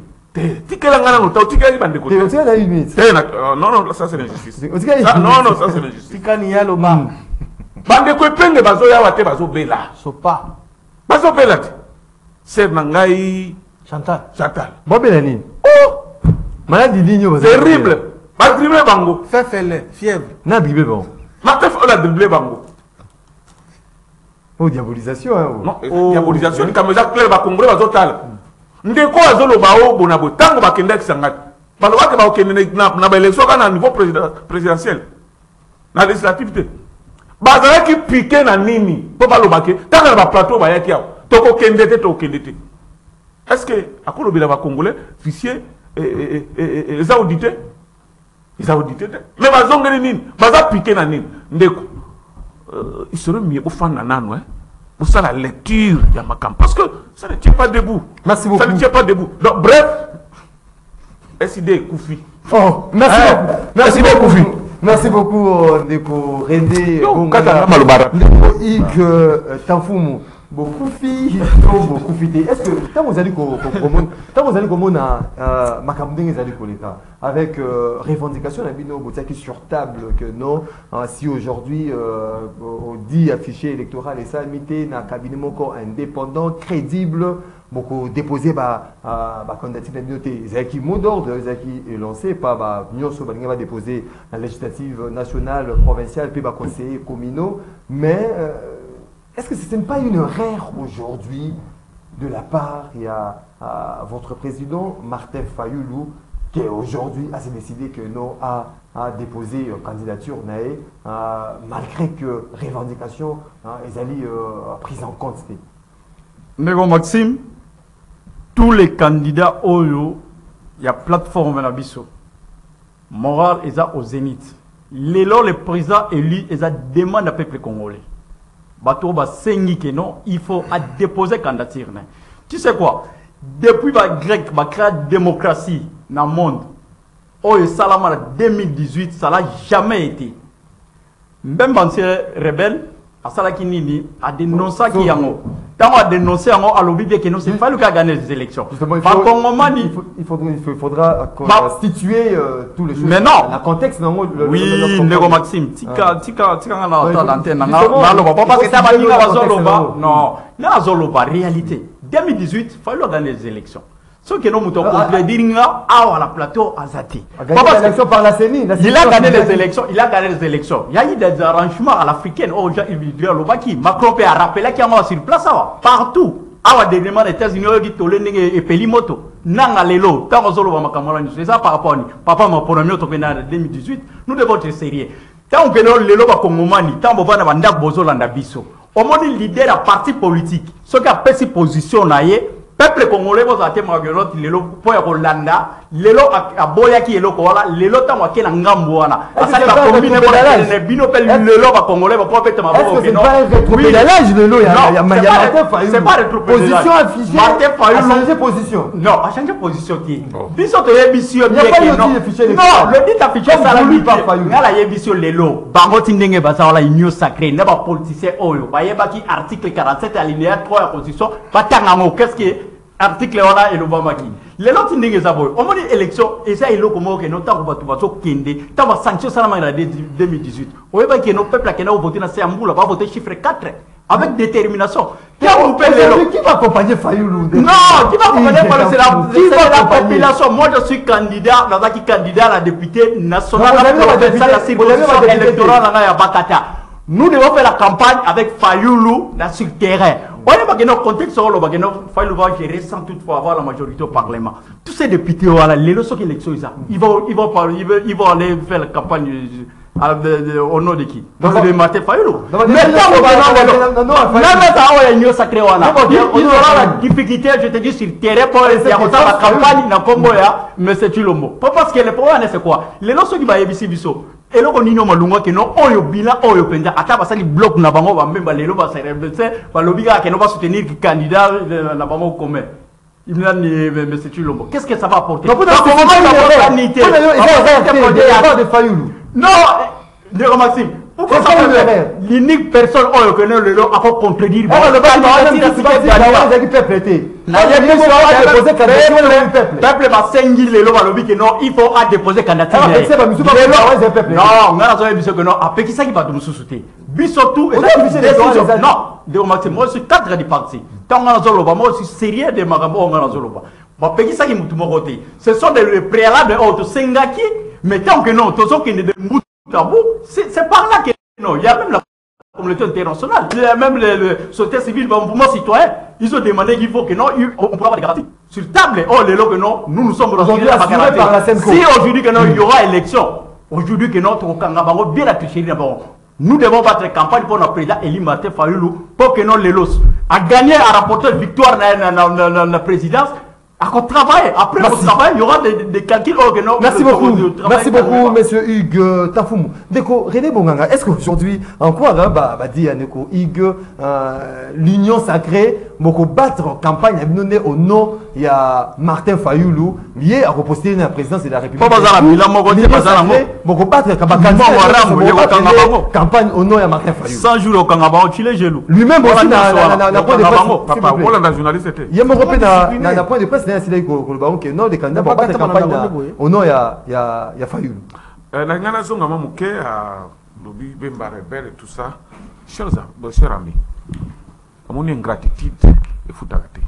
Non, non, ça c'est l'injustice. Non, non, ça c'est l'injustice. Bande ko penge bazo ya wate bazo bela. Sopa. Bazo bela. C'est Nangai Chantal. Chantal. Bon belani. Oh! Maladie ligne terrible. Ba dribble bango. Fait fele, fièvre. Na dribble bon. Martin Fayou la dribble bango. Oh diabolisation hein. Non, diabolisation ni comme ça clair ba congolais bazo tal. Ndeko azo lo bao bonabo tango ba kenda kisangat. Ba lo ba ke ba okende na na ba élection kana niveau présidentiel. Na législative. Bazala qui piqué na nini pour balobake tant na ba plateau ba yaki toko kendete to kendete. Est-ce que à quoi le bila ba congolais fichier et et les auditeurs les auditeurs mais bazongeli nini baza piqué na nini ndeko il serait mieux pour faire nanano hein pour ça la lecture ya makam parce que ça ne tient pas debout. Merci beaucoup. Ça ne tient pas debout. Donc bref S I D Koufi. Oh merci beaucoup. Merci beaucoup Koufi. Merci beaucoup, Ndeko Rendé Bonga, Ndeko Ig Tanfumu, beaucoup de filles, beaucoup de filles. Est-ce que quand vous allez quand vous allez comme on a Macamdeng les allez avec revendication la bino qui sur table que non si aujourd'hui on dit affiché électoral et ça limité n'a cabinet encore indépendant crédible beaucoup déposé bah bah candidature de communauté Zaki mot d'ordre Zaki est lancé par bah Union Sobalinga va déposer la législative nationale provinciale puis bah conseiller communaux mais est-ce que ce n'est pas une erreur aujourd'hui de la part il y a à votre président Martin Fayoulou qui aujourd'hui a décidé que non a a déposé une candidature naé malgré que revendication les alliés prise en compte. Nego Maxime, tous les candidats Oyo, il y a plateforme la biso. Moral est au zénith. Les lois, le président élu, ils a demandé au peuple congolais. Bateau ba sengi que non, il faut à déposer candidature. Tu sais quoi? Depuis ba grec, ba créer démocratie dans le monde. Oyo Salama deux mille dix-huit, ça n'a jamais été. Même ancien rebelle, à Salakini, a dénoncé qui y a tant à dénoncer à l'objet que nous, c'est pas le cas de gagner les élections. Par contre, il, faut, il, faudra, il faudra bah, situer euh, tous les choses. Mais non. Le contexte, non. Le, oui, Nego Maxime. Tika, tika, tika, on a l'antenne. Parce que tu as dit que non, la Zoloba, réalité. deux mille dix-huit, il fallait gagner les élections. Ce que nous moutons complet dire à la plateau Azati. Par la C E N I. Il a gagné les élections. Il a gagné les élections. Il y a eu des arrangements à l'africaine. Oh, il a Lobaki. Macron a rappelé qu'il y a sur place partout. Awa des demandes des États-Unis qui tolènent et pelimoto. Nanga lelo. Tant que Zolo va m'accamoler. C'est ça par rapport à papa m'a promis au deux mille dix-huit. Nous devons être sérieux. Tant que nous lelo va Kongomani. Tant que nous va vendre bozo landa biso. Au moins leader à parti politique. Ce qui a pris ses positions naïe. Peuple congolais vous a été marguerite lelo pour y Rolanda lelo a boya qui lelo kola lelo ta wa kena ngambo wana asa ba combine ko ne bino pel lelo ba congolais ba pour peut-être ma bon non oui l'âge lelo ya ya Martin Fayulu c'est pas le position affichée Martin Fayulu a changé position non a changé position qui biso to yebisio bien que non non le dit affiché ça la lui par Fayulu ngala yebisio lelo bango tindenge ba ça la union sacrée ne ba politicien oyo ba yeba ki article quarante-sept alinéa trois ya constitution ba tanga mo qu'est-ce qui article wana et l'Obama qui les autres ndenge za boy on moni élection et ça il ko mo que non ta ko batu bato kende ta ba sanction ça na deux mille dix-huit o yeba que nos peuple qui na voter na Sambula va voter chiffre quatre avec détermination qui va accompagner Fayoulou non qui va accompagner Fayoulou c'est la, la population moi je suis candidat dans qui candidat à la députée nationale dans la circonscription électorale à Bakata nous devons faire la campagne avec Fayoulou là sur terrain. On est dans le contexte où Fayoulou va gérer sans toutefois avoir la majorité au Parlement. Tous ces députés, voilà, les leçons d'élection, ils vont, ils vont, ils vont aller faire la campagne au nom de qui? De Martin Fayoulou. Maintenant, il y a une sacrée. Ils auront la difficulté, je te dis, sur le terrain pour essayer de faire la campagne dans Congo, mais c'est tu le mot. Parce que le problème, c'est quoi? Les leçons qui vont y avoir, et là on y malunga que non oyo bila oyo penza ata basali bloc na bango ba memba lelo ba célébrer ba lobiga que non va soutenir le candidat na bango commun il n'a ni monsieur Chilombo qu'est-ce que ça va apporter non comment ça va unité de Fayoulou non de Maxime pourquoi ça fait l'unique personne oyo que non lelo a pour contredire le peuple va sengi lelo va lobi que non il faut à déposer candidature non ngana zo biso que non après qui ça qui va nous soutenir biso tout et non de Maxime moi je suis cadre du parti tant ngana zo loba moi je suis sérieux de magambo ngana zo loba ba peki ça qui mutu mo côté ce sont des préalables auto sengaki mais tant que non tozo qui ne de mutu c'est par là que non il y a même la communauté internationale, il y a même le, le société civile, le mouvement citoyen, ils ont demandé qu'il faut que non, on pourra avoir des garanties. Sur table, oh les lots que non, nous nous sommes aujourd'hui assurés par la Senco. Si aujourd'hui que non, il y aura élection, aujourd'hui que non, on bien la toucher d'abord. Nous devons battre campagne pour notre président Eli Martin Fayoulou pour que non les lots a gagné, à rapporter victoire dans la présidence. À travailler. Après le travail, il y aura des, des calculs. Oh, non, merci beaucoup. Merci beaucoup, monsieur Hugues Tafoumou. Deko, René Bonganga, est-ce qu'aujourd'hui, encore, hein, bah, bah, dit Hugues, euh, l'union sacrée, moko battre campagne abinone au nom il y a Martin Fayoulou lié à reposter la présidence de la République. Pas bazala bilan moko te bazala mo. Moko battre campagne au nom il y a Martin Fayoulou. cent jours au Kangaba au Chile gelou. Lui-même aussi na na na point de presse. Papa, voilà la journaliste était. Il y a mon repère na na point de presse na sila ko ko ba que non des candidats pour battre campagne au nom il y a il y a il y a Fayoulou. Euh na ngana zonga mamuke à lobi bemba rebelle et tout ça. Chers amis, chers amis. Mon ingratitude et foutarate.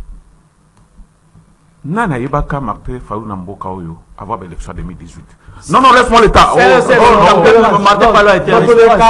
Nana Yebaka Martin Fayoulou Namboka Oyo avant l'élection deux mille dix-huit. Non, non, laisse-moi l'état. C'est Martin Fayoulou a été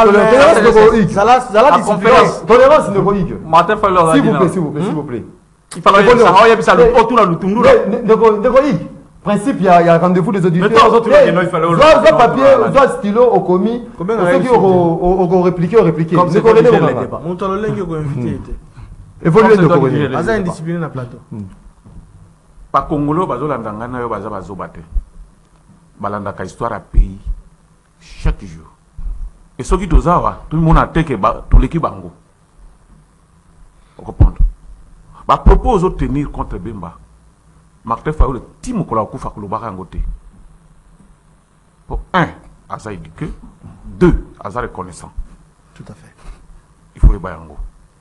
tolérance nécroïque. Martin Fayoulou s'il vous plaît, s'il vous plaît, s'il vous plaît. Il fallait que ça aille ça le autour là le tundu là. Nécroïque. Principe, il y a rendez-vous des auditeurs. Mais toi, autres, il fallait soit papier, soit stylo au commis. Ceux qui ont répliqué, ont répliqué. Comme c'est le débat. Mon talent qui est invité. Évoluer de Congolais. Aza indiscipliné na plateau. Pas Congolo, bazolanda ngana yo baza bazobate. Balanda ka histoire à pays chaque jour. Et ceux qui dozawa, tout le monde a teke ba tout l'équipe bango. Vous comprenez? Ba propose de tenir contre Bemba. Martin Fayoulou Timo Kola Kufa Kolobara Ngote. Pour un, Aza éduqué. Deux, Aza reconnaissant. Tout à fait. Il faut les bayango.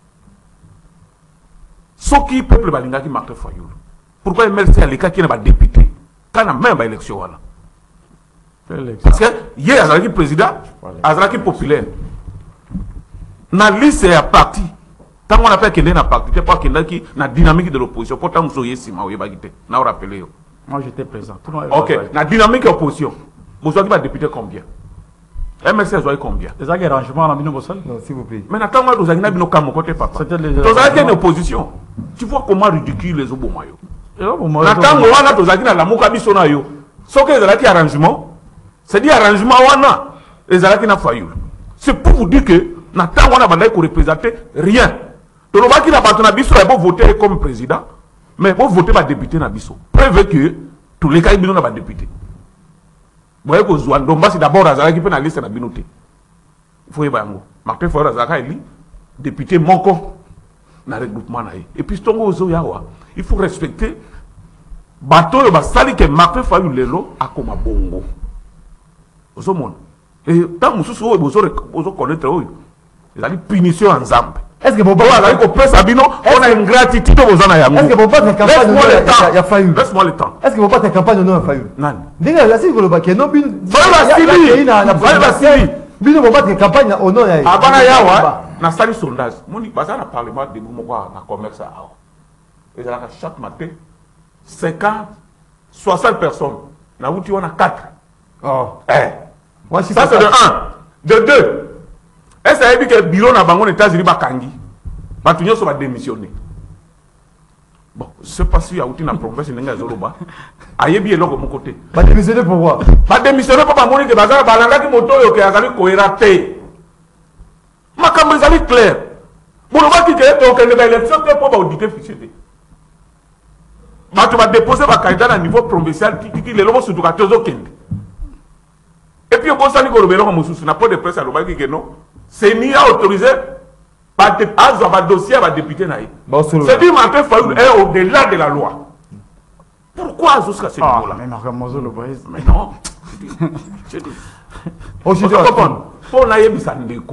Ce qui peuple balinga qui Martin Fayoulou. Pourquoi il met à l'écart qui n'est pas député? Quand on a même élection là. Parce que hier Aza qui président, Aza qui populaire. Na liste est à parti. Tant qu'on appelle qu'il est na parti, c'est pas qu'il est na dynamique de l'opposition. Pourtant nous soyez si maoué bagité. Na rappelé. Moi j'étais présent. Ok. Na dynamique de l'opposition. Vous savez qui va député combien? M S C a combien? Les arrangements à Bino Bossal? Non, s'il vous plaît. Mais attends, moi, vous avez un camo côté papa. C'était les. Vous avez une opposition. Tu vois comment ridicule les Obomayo. Attends, moi, là, vous avez la Moukabisona yo. Sauf que les arrêtés arrangement, c'est dit arrangement, wana. Les arrêtés n'a failli. C'est pour vous dire que, Nathan, on a bandé pour représenter rien. Donc, on va qu'il a pas ton abisso, il faut voter comme président, mais pour voter par député n'abisso. Preuve que, tous les cas, ils n'ont pas député. Vous voyez que Zouandomba, c'est d'abord Azara qui peut la liste de la binoté. Il faut y aller. Martin Fayoulou Azara, il est député Moko dans le regroupement. Et puis, il faut respecter bateau et basali que Martin Fayoulou Lelo a comme bongo. Vous voyez, et tant que vous vous connaissez, il y a une punition ensemble. Est-ce que vous pouvez on a une gratitude aux gens. Est-ce que vous pouvez faire campagne il y a Fayoulou? Laisse-moi le temps. Est-ce que vous pouvez faire campagne au nom de Fayoulou? Non. Déjà, là, c'est que le baquet, non, bin. Fayoulou Basili. Bino vous faire campagne au nom de. Abana yawa, na sali sondage. Moni, baza na parlement de Boumokwa, na commerce à Awa. Et là, chaque matin, cinquante, soixante personnes. Na outi, on a quatre. Oh. Eh. Ça, c'est de un. De deux. Est-ce que vous avez vu que le bureau n'a pas de États-Unis va kangi? Batunyo va démissionner. Bon, je ne sais pas si il y a une promesse de Zoloba. Ayebi est là de mon côté. Pas démissionner pourquoi? Pas démissionner pour pas mourir de bazar, balanga qui moto yo qui a gagné cohérenté. Ma caméra est claire. Pour le voir qui est donc une élection qui est pour auditer fichier. Ma tu vas déposer ma candidat à niveau provincial qui qui les lobos sur tout cas tous aucun. Et puis au bout ça ni ko robelo mo susu na pas de presse à l'oba qui que non. C'est ni autorisé par un dossier à député naï. C'est dit Martin Fayoulou est au-delà de la loi. Pourquoi jusqu'à ce niveau-là? Mais non. Je dis. Aujourd'hui, pour naïe bisandeko.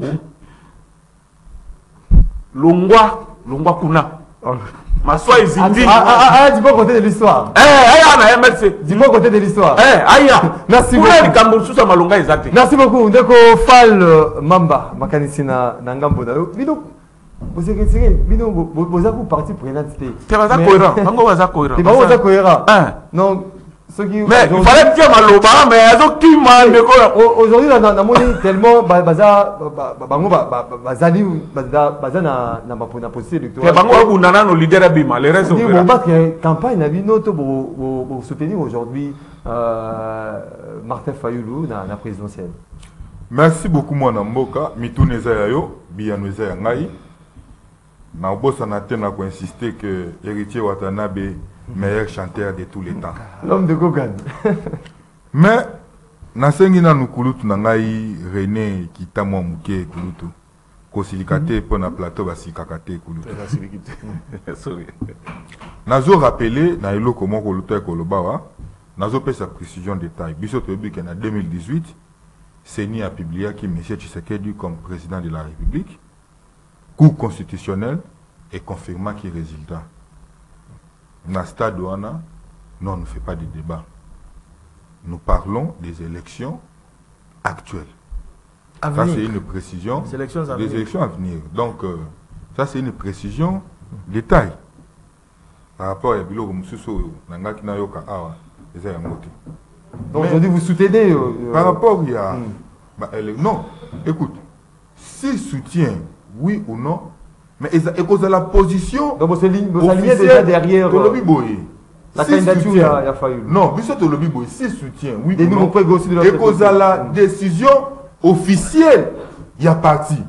Longwa, Longwa kuna. Ma soi Zindi. Ah ah, dis pas côté de l'histoire. Eh, aya na M L C. Dis pas côté de l'histoire. Eh, aya. Merci beaucoup. Pour les malonga exact. Merci beaucoup. Ndeko Fall Mamba, makanisi na ngambo na yo. Bino vous êtes retiré, bino vous avez parti prenante. C'est pas ça cohérent. Bango va cohérent. C'est pas ça cohérent. Non. Qui, mais il fallait dire Maloba, mais elles ont qui mal de quoi. Aujourd'hui, dans le monde, tellement, baza, bango, bazali, baza na na na possible électoral. Bango ou nana nos leaders abima, les restes. Bon, bah que campagne na bino to pour soutenir aujourd'hui Martin Fayoulou na na présidentielle. Merci beaucoup mon Mboka, mituneza yayo, biyanweza yangai. Na bossa na tena ko insister que héritier Watanabe meilleur chanteur de tous les temps. L'homme de Gogan. Mais, nasengi na nukulutu na ngai René Kitamwa Muke kulutu. kosilikate pour na plateau basikakate kulutu. Sorry. Nazo rappelé na elo comment kolutu koloba wa. Nazo pesa précision détail. Biso toyebi que en deux mille dix-huit, Seni a publié que M. Tshisekedi comme président de la République, Cour constitutionnelle et confirmant qu'il résultat. Dans ce stade, non, on ne fait pas de débat. Nous parlons des élections actuelles. Ça, c'est une précision des élections à des venir. élections à venir. Donc, euh, ça, c'est une précision détail. Par rapport à Bilo Moussousso, Nangaki Nayoka Awa, les Ayamote. Donc aujourd'hui, vous soutenez. euh, Par rapport il y a... Mm. Bah, elle est- non, écoute, s'il soutient, oui ou non, mais et cause de la position... Donc vous alignez vous alignez officielle déjà derrière de euh, Lobi Boye. la S'il candidature soutient- à Fayoulou. Non, Bissot de Lobi Boye, s'il soutient, oui Des ou nouveaux non, collègues aussi de et l'autre cause de côté. la Mm. décision officielle, il y a parti.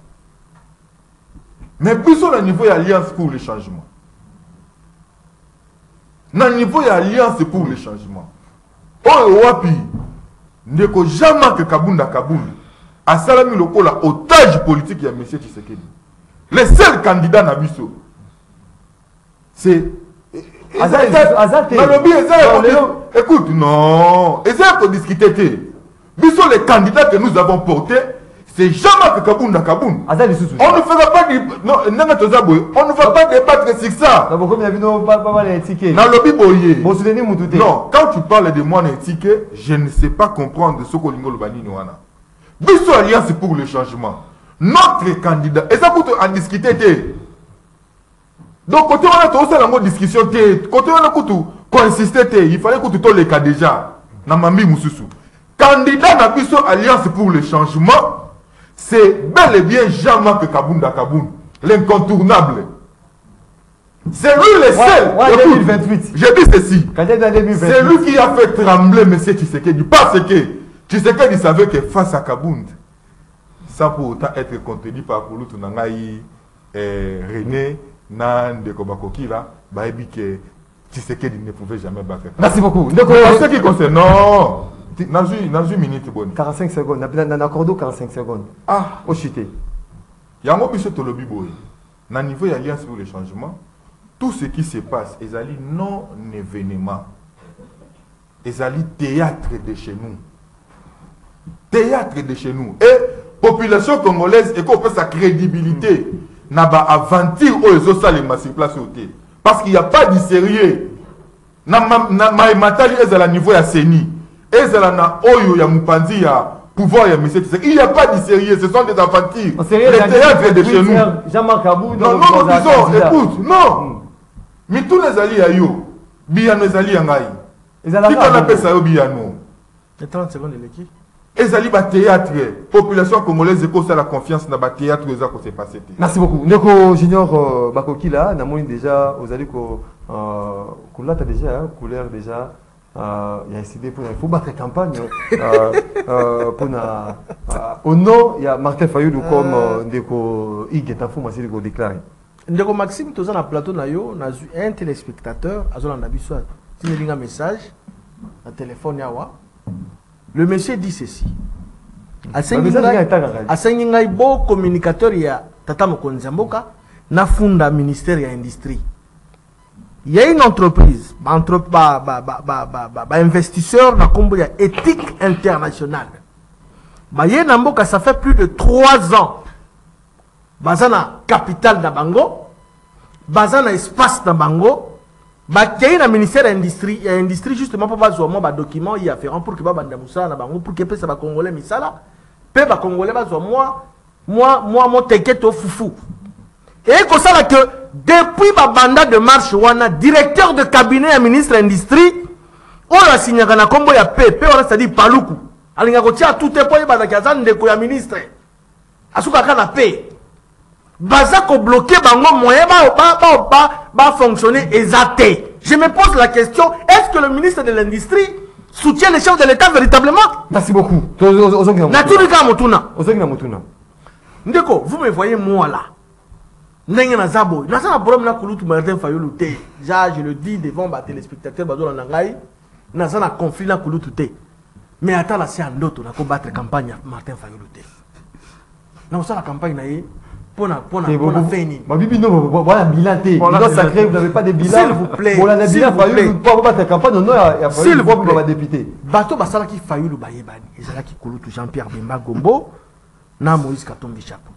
Mais Bissot, au niveau de l'Alliance pour le changement. Au niveau de l'Alliance pour le changement. Oh, wapi, ndeko jamais que Kabunda Kabunda a salami lokola otage politique ya M. Tshisekedi. Le seul candidat na biso, c'est Aza- Aza te. Nalobi, eza ya Non, ko- Léo. écoute, non, eza ya ko discuter te. Biso les candidats que nous avons portés, c'est jamais que Kabunda Kabunda. Aza lisusu. On ne fera pas de, non, ndenge toza boye, on ne va pas débattre sur ça. Donc comme il y a vu non pas pas mal les tickets. Nalobi boye. Bon soutenir Moutouté. Non, quand tu parles de moi ticket, je ne sais pas comprendre ce que l'Ingo Lobani Noana. Biso Alliance pour le changement. Notre candidat, et ça coûte en discuter. Té. Donc, côté on a tout ça, la discussion, té. Côté on a coûté, qu'on insistait, té. Il fallait que tout les cas déjà. Namambi Moussoussou. Candidat na Biso Alliance pour le changement, c'est bel et bien Jean-Marc Kabunda Kaboun, l'incontournable. C'est lui le Ouais, seul. ouais, Écoute, deux mille vingt-huit. je dis ceci. Candidat deux mille vingt-huit. C'est lui qui a fait trembler M. Tshisekedi. Parce que Tshisekedi savait que face à Kabound, sans pour autant être contenu par Kouloutou Nangaï, eh, René, Nande Kobakokila, Baïbi que Tshisekedi ne pouvait jamais battre. Merci beaucoup. Donc, en ce qui concerne, non, dans une, dans une minute, bonne. quarante-cinq secondes. Dans un accord quarante-cinq secondes. Ah, Au chuté. Yango Biso Tolobi Boy, dans le niveau de l'Alliance pour le changement, tout ce qui se passe, ils allaient non événement. Ils allaient théâtre de chez nous. Théâtre de chez nous. Et population congolaise, et qu'on peut sa crédibilité, n'a pas aventure où ils ont ça les massifs place au thé. Parce qu'il n'y a pas de sérieux. Na ma matali est à la niveau ya Seni. Et à la oyo ya Mupanzi ya pouvoir ya monsieur Tshisekedi. Il n'y a pas de sérieux, ce sont des aventures. En sérieux, Les théâtres de chez nous. Jean-Marc Kabou. Non, non, disons, écoute, non. Mais tous les alliés à yo, biyano les alliés à Ngaï. Ils allaient Qui qu'on appelle ça yo biyano? Les trente secondes de l'équipe. Les alliés à théâtre, population congolaise, écoute ça la confiance dans le théâtre, ça qui s'est passé. Merci beaucoup. Ndeko Junior euh, Bakoki là, namoni déjà, vous allez ko euh, couleur déjà, hein, couleur déjà. Euh, il y a décidé pour il faut battre campagne euh, euh, pour na euh, au nom il y a Martin Fayoulou comme euh, Ndeko Ig est un fou massi de déclarer. Ndeko Maxime, tu es dans le plateau, nayo, na un téléspectateur, a un abisso, tu as un message, un téléphone yawa. Le monsieur dit ceci. A Sengingai, beau communicateur, il y a Tata Mokonzamboka, na funda ministère de l'industrie. Il y a une entreprise, entre, bah, bah, bah, bah, bah, bah, bah, investisseur, na combo, il y a éthique internationale. Bah, il y a Namboka, ça fait plus de trois ans. Bazana capital na bango, bazana espace na bango, ba kei na ministère de l'industrie, et industrie justement pour bazo mo ba document y afférent pour que ba banda musala na bango pour que pesa ba congolais misala, pe ba congolais bazo moi moi moi mon teke to fufu. Et comme ça là que depuis ba banda de marche wana directeur de cabinet à ministre de l'industrie, on a signé na kombo ya pe pe on a dit paluku. Alinga ko tia tout est ba za ndeko ya ministre. Asuka kana pe. Baza ko bloquer bango moyen ba ba ba ba, ba fonctionner exacté. Je me pose la question, est-ce que le ministre de l'industrie soutient les chefs de l'État véritablement? Merci beaucoup. Naturika motuna. Ozongi na motuna. Ndeko, vous me voyez moi là. Ndenge na zabo. Na ça na problème na Kouloutou Martin Fayoulou té. Ja, je le dis devant ba téléspectateurs bazo na ngai. Na ça na conflit na Kouloutou té. Mais attends là c'est un autre na ko battre campagne Martin Fayoulou té. Non, ça la campagne naïe. Pour la pour Et la pour vous- la vous- fin. Ma bibi, non, vous- voilà, bilan T. Voilà, Bilan bilan sacré, T. vous n'avez pas de bilan. S'il vous plaît, Bon, la s'il bilan, vous Fayoulou, plaît. pas battre campagne, non, il y a- il y a S'il fallu vous voir plaît. ma député. Bateau basala qui Fayoulou Bayebani. Ezala qui Kolutu Jean-Pierre Bemba Gombo. Na Moïse Katombi Chapeau.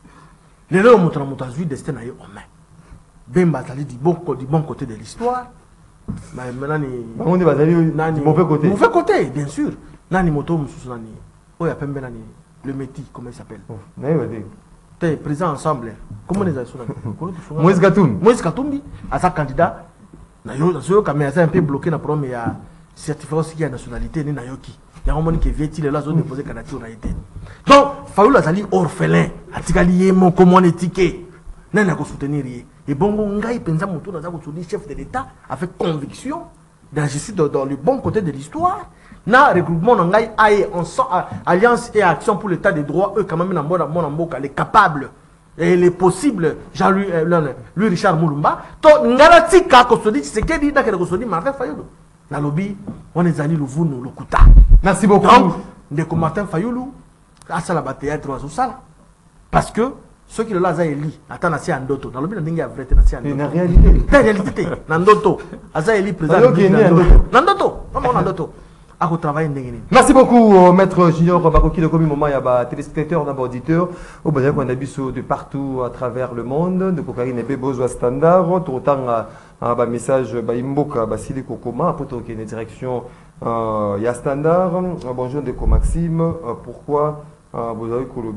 Les gens montrent mon azui destin naïe en main. Bemba tali du bon du bon côté de l'histoire. Mais maintenant On est basé du nani mauvais côté. Mauvais côté, bien sûr. Nani moto mususu nani. Oya pembe nani. Le métis, comment il s'appelle? Oh, naïe, vas-y. T'es présent ensemble. Comment les a Moïse Gatoum. Moïse Katumbi, à sa candidat. Nayo, nayo, quand même, un peu bloqué dans le problème, il y a certificat aussi qui a nationalité, ni nayoki. Il y a un moment qui est vieux, il est là, zone déposé candidature, on a été. Donc, Fayoulou a sali orphelin, a tigalié mon comment étiqué. N'a n'a qu'à soutenir. Et bon, on gagne, pensa mon tour dans un chef de l'État, avec conviction, dans, je suis dans, dans le bon côté de l'histoire. Na regroupement on gagne alliance et action pour l'état des droits, eux quand même dans mon mon amboka les capables et les possibles Jean-Louis euh, lui Richard Moulumba to ngarati ka ko sodi c'est que dit que ko sodi Martin Fayoulou na lobby on est allé le vunu le kuta. Merci beaucoup. Donc de Martin Fayoulou à ça la bataille trois sous ça parce que ceux qui le là Eli attend assez en doto dans le lobby ndinga vrai na assez en C'est une doto réalité. la réalité na ndoto asa Eli président Fayoulou qui est né en doto. na ndoto comment on ndoto à travailler ndengeni. Merci beaucoup, euh, maître Junior Bakoki de Komi Moment, il y a des téléspectateurs, des auditeurs, au Bénin qu'on a vu de partout à travers le monde, de Kokarine et besoin standard, tout autant un message Baimboka, Basili Kokoma, après tout une direction, il y a standard, bonjour de Maxime, pourquoi vous avez que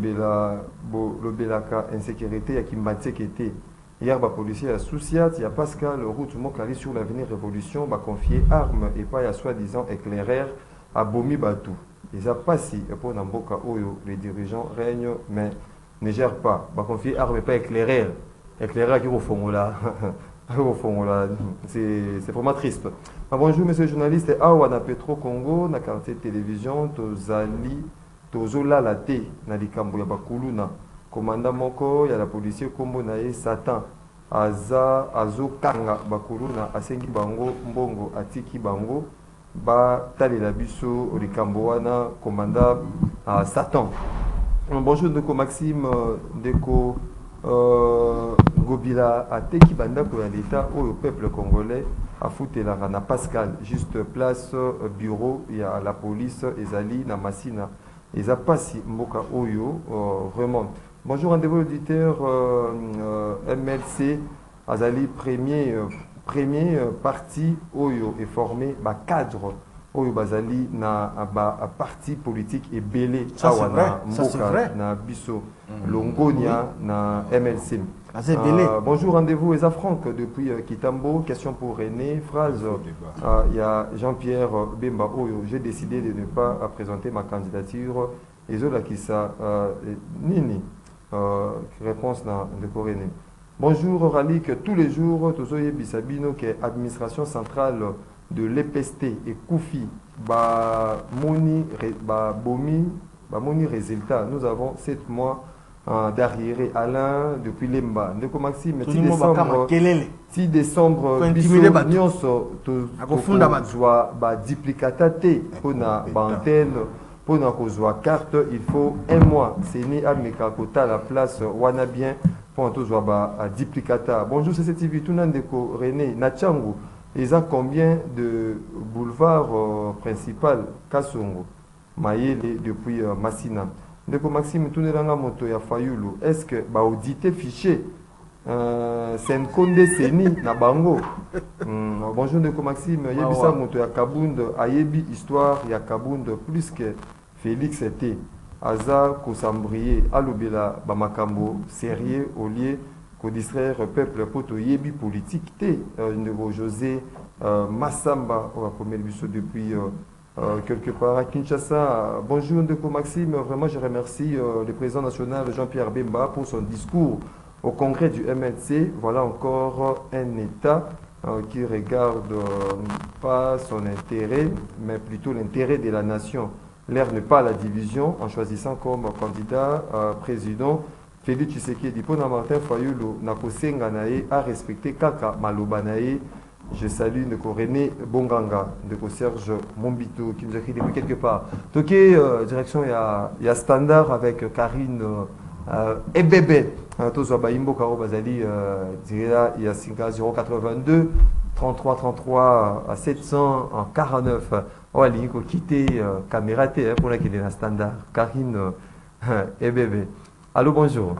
le Belaka insécurité, il y a Kimbaté qui était. Hier, les policiers à Souciat, il y a Pascal Route Mokali sur l'avenir Révolution, va confier armes et pas à soi-disant éclaireur à Bomi Batou. Ils n'ont pas si pour Namboka Oyo, les dirigeants règnent, mais ne gèrent pas. Va confier armes et pas éclaireur. Éclaireur qui est au fond là. Au fond là. C'est vraiment triste. Ah, bonjour, monsieur le journaliste. Awa na Petro Congo, na quartier télévision, Tozali, Tozola la T, na Likambo ya Bakuluna. Commandant Moko, il y a la police Kombo Nae Satan, Aza, Azo Kanga, Bakuruna, Asengi Bango, Mbongo, Atiki Bango, Ba Talela Biso, Rikamboana, commandant à Satan. Bonjour, Ndeko Maxime, Ndeko euh, Gobila, Ateki Bandako à l'État, au peuple congolais, à Foutela, Rana Pascal, juste place, bureau, il y a la police, Ezali, Namasina, Eza Passi, Mboka Oyo, vraiment. Bonjour, rendez-vous auditeur euh, euh, M L C, Azali, premier, euh, premier euh, parti Oyo est formé par cadre Oyo Bazali na ba parti politique et belé Ça c'est vrai, ça c'est vrai. na Bisso Longonia na M L C. Ah, c'est belé. Euh, bonjour, rendez-vous Eza Franck depuis euh, Kitambo, question pour René, phrase, euh, il y a Jean-Pierre Bemba Oyo, j'ai décidé de ne pas euh, présenter ma candidature et Zola Kissa euh, Nini. Euh, réponse de Coréné. Bonjour Ralik, tous les jours, Tozoye Bisabino, qui est administration centrale de l'E P S T et Koufi, ba moni, ba bomi, ba moni résultat. Nous avons sept mois euh, d'arriéré. Alain depuis Lemba. Ndeko Maxime, six décembre, six décembre, biso nyonso to zwa ba duplicata te pona ba antenne. Pour nous carte, il faut un mois. C'est né à Mekakota, la place Wanabien, pour nous avoir duplicata. Bonjour, c'est T V, tout le monde René, Nachangu. Ils ont combien de boulevards euh, principal Kasongo, Maïele depuis euh, Massina. Ndeko Maxime, tout le monde moto ya Fayoulou. Est-ce que bah auditer fichier euh, c'est un condé Seni na bango. Mm, bonjour Ndeko Maxime, Yebisa moto ya Kabund, Ayebi histoire ya Kabund plus que Félix était. Aza Kosambrié, Alobela Bamakambo, sérieux au lieu qu'au distraire peuple poto Yebi politique T. Ndeko José euh, Massamba, on va premier biso depuis euh, euh, quelque part à Kinshasa. Bonjour Ndeko Maxime, vraiment je remercie euh, le président national Jean-Pierre Bemba pour son discours au congrès du M L C. Voilà encore un État euh, qui regarde euh, pas son intérêt, mais plutôt l'intérêt de la nation. L'air n'est pas la division en choisissant comme candidat euh, président Félix Tshisekedi. Pour Martin Fayoulou, Nakosenga Nae a respecté Kaka Maloba Nae. Je salue Ndeko René Bonganga, Ndeko Serge Mombito qui nous a écrit depuis quelque part. Toké, euh, direction, il y, a, il y a Standard avec Karine. Euh, et bébé tous abayimbo karo bazali direla ya singa zéro quatre-vingt-deux trente-trois trente-trois à sept cent quarante-neuf wali ko quitter caméra T pour la qui est dans standard Karine et bébé. Allô, bonjour.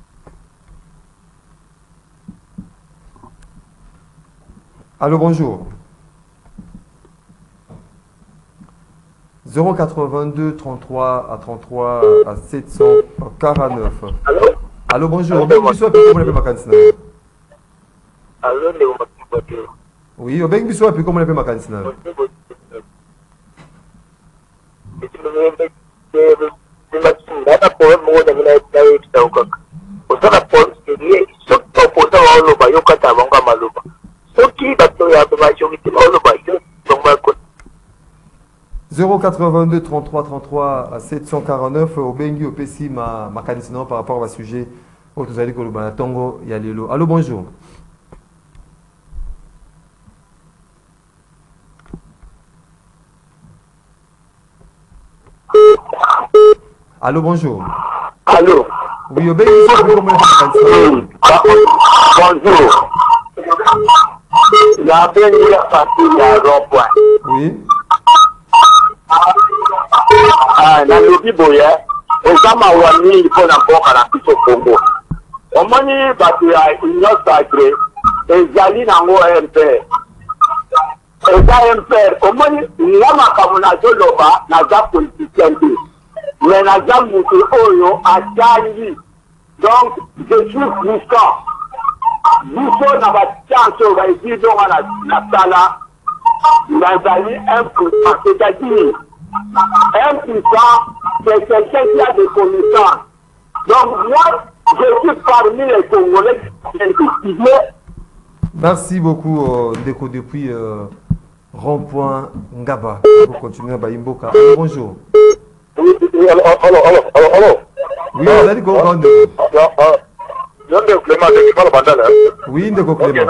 Allô, bonjour. zéro quatre-vingt-deux trente-trois à trente-trois à sept cent quarante-neuf. Allô? Allô, bonjour. Ben, je suis appelé comme on l'appelle ma cantina. Allô, oui, ben, je suis appelé comme on l'appelle ma cantina. zéro quatre-vingt-deux trente-trois trente-trois à sept cent quarante-neuf au Bengi au P C ma ma cantina par rapport au sujet au tous allez kolobana tongo ya lelo. Allô, bonjour. Allô, bonjour. Allô. Oui, au Bengi c'est comment on appelle ma cantina. Bonjour. La Bengi la partie à rond-point. Oui. Ah, na lobi boya, ezama wani ipo na mboka na piso Congo. Omoni batu ya union sacré, ezali nango M P R. Eza M P R, omoni ngama kamuna zoloba na za politicien te. Mais na za mutu oyo atangi. Donc, je suis frustrant. Biso na ba chance oyo ba esi donga na na sala. Nazali impuissant, c'est-à-dire impuissant, c'est quelqu'un qui a des connaissances. Donc moi, je suis parmi les Congolais qui sont. Merci beaucoup, euh, Ndeko, depuis euh, Rond-Point Ngaba. Pour continuer à Baimboka. Bonjour. Oui, alors, alors, alors, alors, alors. Oui, vous allez go on. Oui, Ndeko Clément.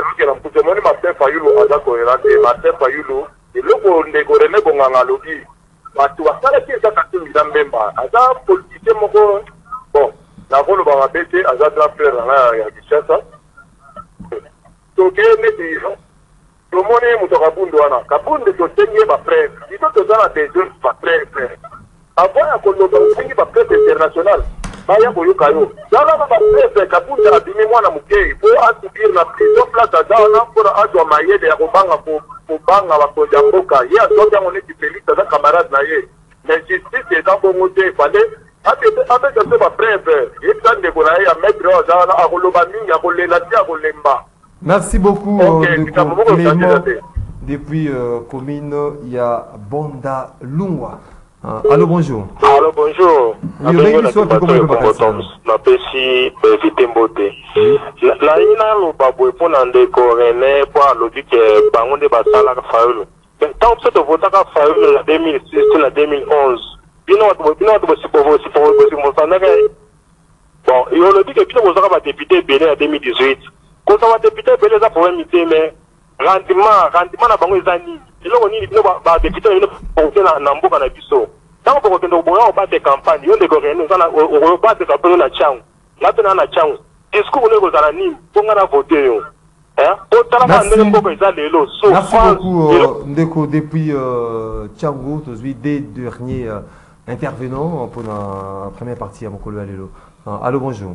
eloko ndeko René Bonganga alobi bato basalaki ezaka te mbemba aza politicien moko bon nakoloba mabe te aza grand frère nanga ya Kinshasa toke neti tomoni moto Kabundu wana Kabundu tosengi ye bapresse biso toza na besoin bapresse avant ya koloba osengi bapresse international baya koyoka yo zaka bapresse Kabundu abimi mwana moke po asubir na prison place aza wana mpona azwa mayele ya kobanga po banga bakonja mboka ye azoki yango neti Félix aza camarade na ye mais justice eza bongo te fale apesa so bapreve yebisa ndeko na ye ya maître oyo aza wana akoloba mingi akolela te akolemba. Merci beaucoup euh, Clément depuis euh, commune ya Bonda Lungwa. Ah, allô, bonjour. Allô, bonjour. Oui, ben, soit plus comment na pesi Bevite Mbote. La ina lo babwe pona ndeko René po alobi ke bango nde basala ka faulu. Tant que tu votes ka faulu la deux mille six la deux mille onze. Bino watu bino watu bosipovo sipovo bosimosanaka. Bon, et on le dit que bino bozaka ba député Bénin en deux mille dix-huit. Ko sa ba député Bénin za problème ité mais rendement rendement na bango ezani. Eloko nini bino ba député bino pour na na mboka na biso. Tant que tu boya o ba de campagne, yo ndeko René za o ba de campagne na changu. Na tena na changu. Discours ne kozala nini pour ngana voter yo. Merci, Merci beaucoup, euh, Ndeko, depuis euh, Tchango, tous des derniers euh, intervenants pour la première partie à Mokolo Alelo. Euh, allô, bonjour.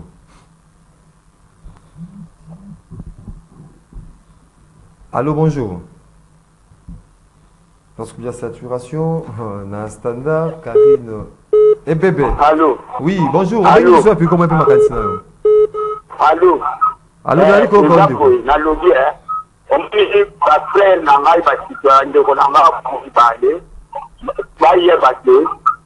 Allô, bonjour. Lorsqu'il y a saturation, on a un standard, Karine et bébé. Allô. Oui, bonjour. Allô. Bonjour, puis comment on peut m'accompagner? Allô. Allô, allô, comment on peut nalobi eh on peut pas frère na ngai ba citoyen ndeko na ngai ko ibale ba ye ba ke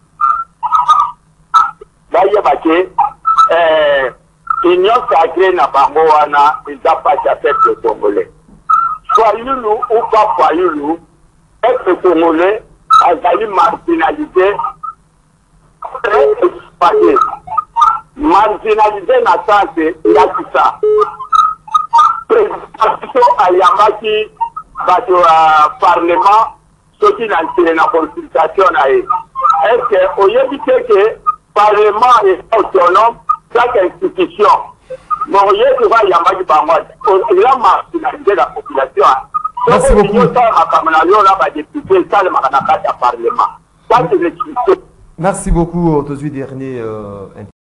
ba ye ba ke eh union sacrée na bango wana eza pas à peuple congolais soit yulu ou pas soit yulu peuple congolais azali marginalisé très exploité marginalisé na sens ya kisa président ayambaki bato ya parlement soki na ntele na consultation na ye est-ce que oyebi te ke parlement est autonome chaque institution. Bon, il y a souvent il y a pas de banque. Il a marginalisé la population. Merci beaucoup. Il y a un député, ça le Parlement. Ça c'est le Merci beaucoup, Tozu, dernier. Euh,